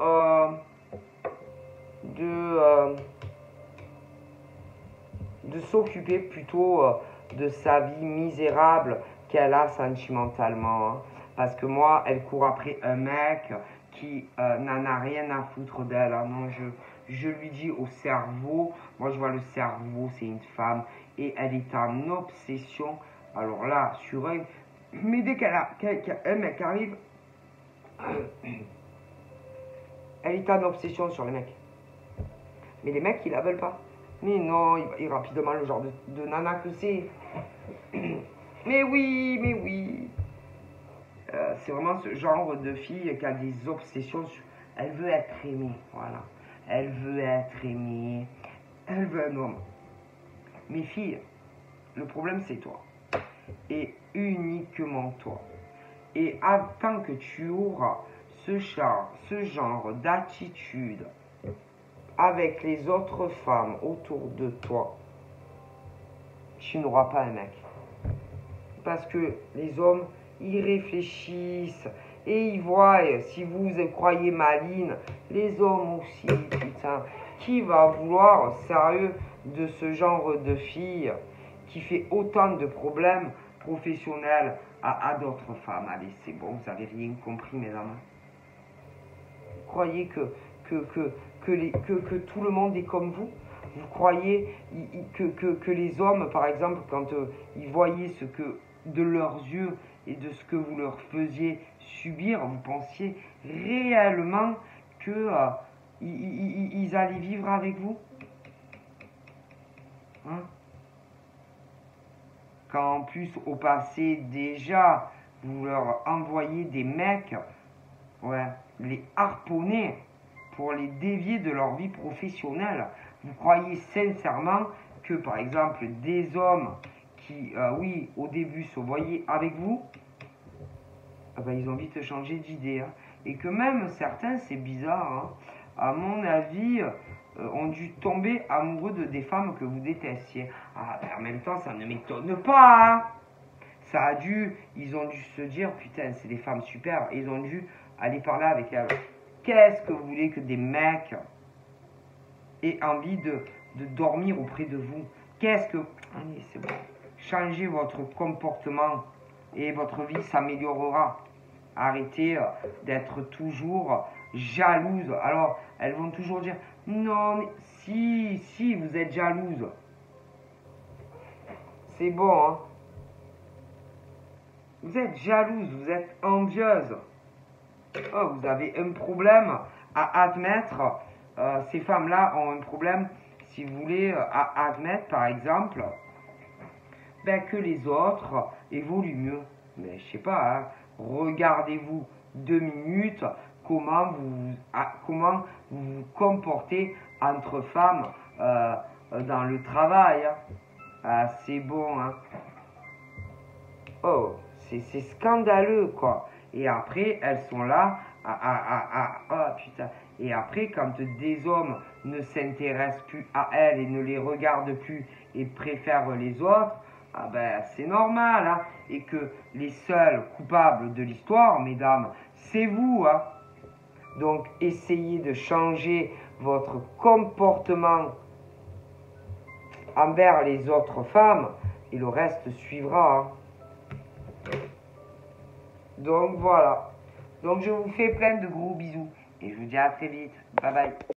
de s'occuper plutôt de sa vie misérable qu'elle a sentimentalement. Hein. Parce que moi, elle court après un mec qui n'en a rien à foutre d'elle. Hein. Non, je lui dis au cerveau, moi je vois le cerveau, c'est une femme, et elle est en obsession. Alors là, sur un... Mais dès qu'un mec arrive, elle est en obsession sur les mecs. Mais les mecs, ils la veulent pas. Mais non, il rapidement le genre de nana que c'est. Mais oui, mais oui. C'est vraiment ce genre de fille qui a des obsessions. Elle veut être aimée, voilà. Elle veut être aimée. Elle veut un homme. Mes filles, le problème c'est toi. Et uniquement toi. Et tant que tu auras ce genre d'attitude avec les autres femmes autour de toi, tu n'auras pas un mec. Parce que les hommes, ils réfléchissent et ils voient, si vous croyez maligne, les hommes aussi, putain, qui va vouloir sérieux de ce genre de fille qui fait autant de problèmes professionnels à d'autres femmes? Allez, c'est bon, vous avez rien compris, mesdames. Vous croyez que tout le monde est comme vous? Vous croyez que les hommes, par exemple, quand ils voyaient ce que de leurs yeux et de ce que vous leur faisiez subir, vous pensiez réellement que ils allaient vivre avec vous? Hein? Quand en plus, au passé, déjà, vous leur envoyez des mecs, ouais, les harponner pour les dévier de leur vie professionnelle. Vous croyez sincèrement que, par exemple, des hommes qui, oui, au début se voyaient avec vous, ah ben, ils ont vite changé d'idée. Hein. Et que même certains, c'est bizarre, hein, à mon avis, ont dû tomber amoureux de des femmes que vous détestiez. Ah, ben, en même temps, ça ne m'étonne pas. Hein. Ils ont dû se dire, putain, c'est des femmes super. Ils ont dû aller parler avec elles. Qu'est-ce que vous voulez que des mecs aient envie de dormir auprès de vous? Qu'est-ce que... Allez, c'est bon. Changez votre comportement et votre vie s'améliorera. Arrêtez d'être toujours jalouse. Alors, elles vont toujours dire, non, mais si, vous êtes jalouse. C'est bon, hein. Vous êtes jalouse, vous êtes envieuse. Oh, vous avez un problème à admettre. Ces femmes-là ont un problème, si vous voulez, à admettre, par exemple, ben, que les autres évoluent mieux. Mais je sais pas, hein, regardez-vous 2 minutes comment vous vous comportez entre femmes dans le travail. Hein. Ah, c'est bon, hein. Oh, c'est scandaleux, quoi. Et après, elles sont là. Ah, putain. Et après, quand des hommes ne s'intéressent plus à elles et ne les regardent plus et préfèrent les autres, ah ben, c'est normal, hein. Et que les seuls coupables de l'histoire, mesdames, c'est vous, hein. Donc, essayez de changer votre comportement envers les autres femmes et le reste suivra, hein. Donc voilà. Donc je vous fais plein de gros bisous et je vous dis à très vite. Bye bye.